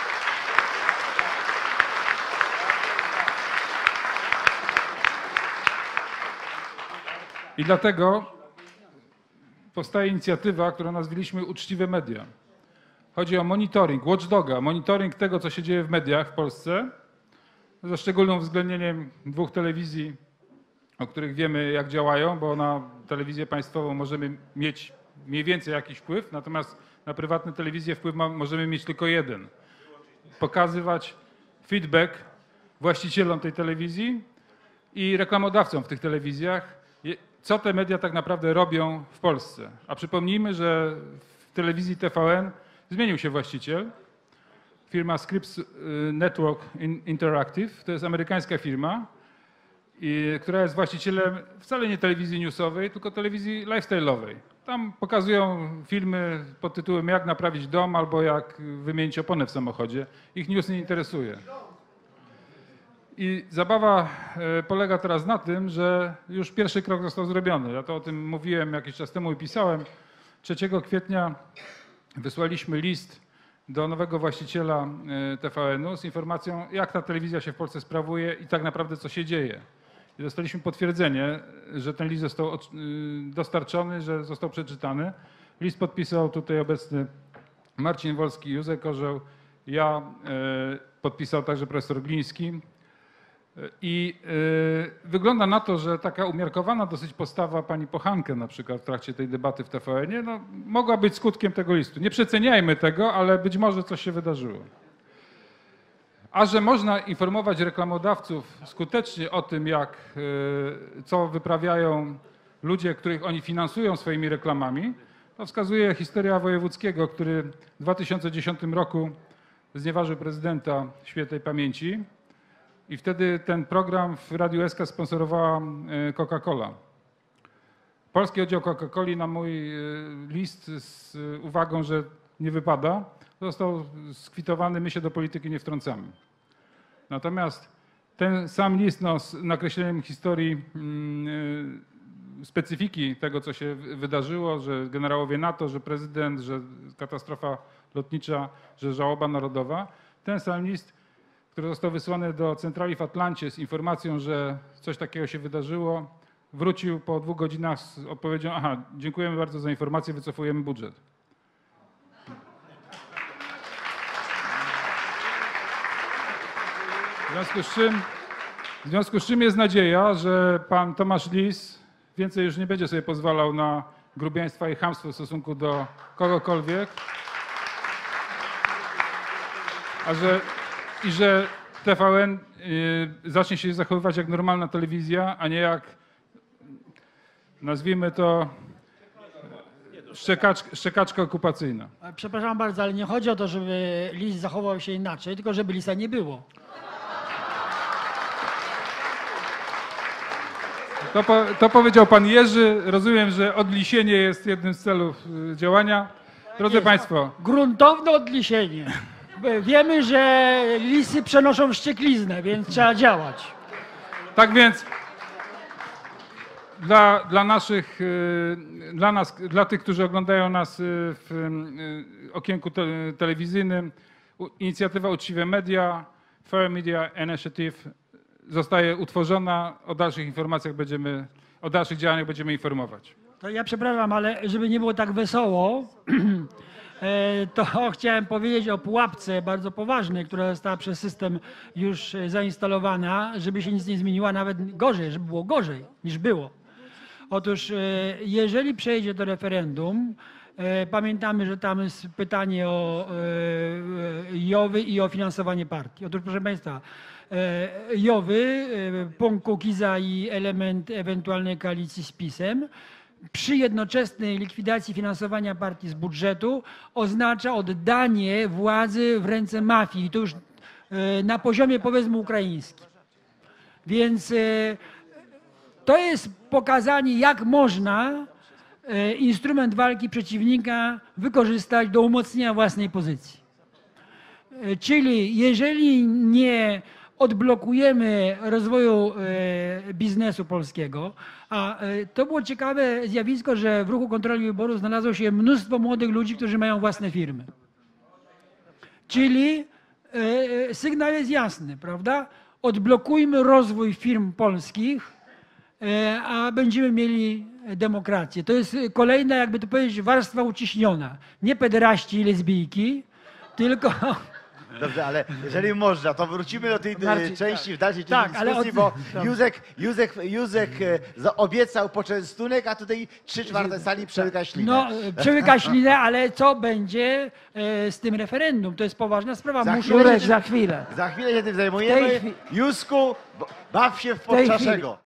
I dlatego powstaje inicjatywa, którą nazwaliśmy Uczciwe Media. Chodzi o monitoring, watchdoga, monitoring tego, co się dzieje w mediach w Polsce, ze szczególnym uwzględnieniem 2 telewizji, o których wiemy, jak działają, bo na telewizję państwową możemy mieć mniej więcej jakiś wpływ, natomiast na prywatne telewizje wpływ możemy mieć tylko jeden. Pokazywać feedback właścicielom tej telewizji i reklamodawcom w tych telewizjach, co te media tak naprawdę robią w Polsce. A przypomnijmy, że w telewizji TVN zmienił się właściciel. Firma Scripps Network Interactive, to jest amerykańska firma, która jest właścicielem wcale nie telewizji newsowej, tylko telewizji lifestyle'owej. Tam pokazują filmy pod tytułem Jak naprawić dom albo jak wymienić oponę w samochodzie. Ich news nie interesuje. I zabawa polega teraz na tym, że już pierwszy krok został zrobiony. Ja to o tym mówiłem jakiś czas temu i pisałem. 3 kwietnia wysłaliśmy list do nowego właściciela TVN-u z informacją, jak ta telewizja się w Polsce sprawuje i tak naprawdę co się dzieje. I dostaliśmy potwierdzenie, że ten list został dostarczony, że został przeczytany. List podpisał tutaj obecny Marcin Wolski i Józef Orzeł. Ja podpisał także profesor Gliński. I wygląda na to, że taka umiarkowana dosyć postawa pani Pochankę na przykład w trakcie tej debaty w TVN-ie no, mogła być skutkiem tego listu. Nie przeceniajmy tego, ale być może coś się wydarzyło. A że można informować reklamodawców skutecznie o tym, co wyprawiają ludzie, których oni finansują swoimi reklamami, to wskazuje historia Wojewódzkiego, który w 2010 roku znieważył prezydenta świętej pamięci. I wtedy ten program w Radiu SK sponsorowała Coca-Cola. Polski oddział Coca-Coli na mój list z uwagą, że nie wypada, został skwitowany, my się do polityki nie wtrącamy. Natomiast ten sam list z nakreśleniem historii specyfiki tego, co się wydarzyło, że generałowie NATO, że prezydent, że katastrofa lotnicza, że żałoba narodowa, ten sam list, który został wysłany do centrali w Atlancie z informacją, że coś takiego się wydarzyło, wrócił po 2 godzinach z odpowiedzią: aha, dziękujemy bardzo za informację, wycofujemy budżet. W związku z czym jest nadzieja, że pan Tomasz Lis więcej już nie będzie sobie pozwalał na grubiaństwa i chamstwo w stosunku do kogokolwiek, że TVN zacznie się zachowywać jak normalna telewizja, a nie jak, nazwijmy to, szczekaczka okupacyjna. Przepraszam bardzo, ale nie chodzi o to, żeby lis zachował się inaczej, tylko żeby lisa nie było. To powiedział pan Jerzy. Rozumiem, że odlisienie jest jednym z celów działania. Drodzy Państwo. Gruntowne odlisienie. Wiemy, że lisy przenoszą wściekliznę, więc trzeba działać. Tak więc dla tych, którzy oglądają nas w okienku telewizyjnym, inicjatywa Uczciwe Media, Fair Media Initiative zostaje utworzona. O dalszych informacjach o dalszych działaniach będziemy informować. To ja przepraszam, ale żeby nie było tak wesoło, to chciałem powiedzieć o pułapce bardzo poważnej, która została przez system już zainstalowana, żeby się nic nie zmieniło, nawet gorzej, żeby było gorzej niż było. Otóż jeżeli przejdzie to referendum, pamiętamy, że tam jest pytanie o JOW-y i o finansowanie partii. Otóż proszę Państwa, JOW-y, punkt Kukiza i element ewentualnej koalicji z PiS-em, przy jednoczesnej likwidacji finansowania partii z budżetu oznacza oddanie władzy w ręce mafii. I to już na poziomie powiedzmy ukraińskim. Więc to jest pokazanie, jak można instrument walki przeciwnika wykorzystać do umocnienia własnej pozycji. Czyli jeżeli nie odblokujemy rozwoju biznesu polskiego, a to było ciekawe zjawisko, że w ruchu kontroli wyboru znalazło się mnóstwo młodych ludzi, którzy mają własne firmy. Czyli sygnał jest jasny, prawda? Odblokujmy rozwój firm polskich, a będziemy mieli demokrację. To jest kolejna, jakby to powiedzieć, warstwa uciśniona. Nie pederaści i lesbijki, tylko... Dobrze, ale jeżeli można, to wrócimy do tej części w dalszej części ale dyskusji, bo Józek obiecał poczęstunek, a tutaj 3/4 sali przełyka ślinę. No, przełyka ślinę, ale co będzie z tym referendum? To jest poważna sprawa. Jurek, za chwilę. Za chwilę się tym zajmujemy. Józku, baw się w tej podczaszego.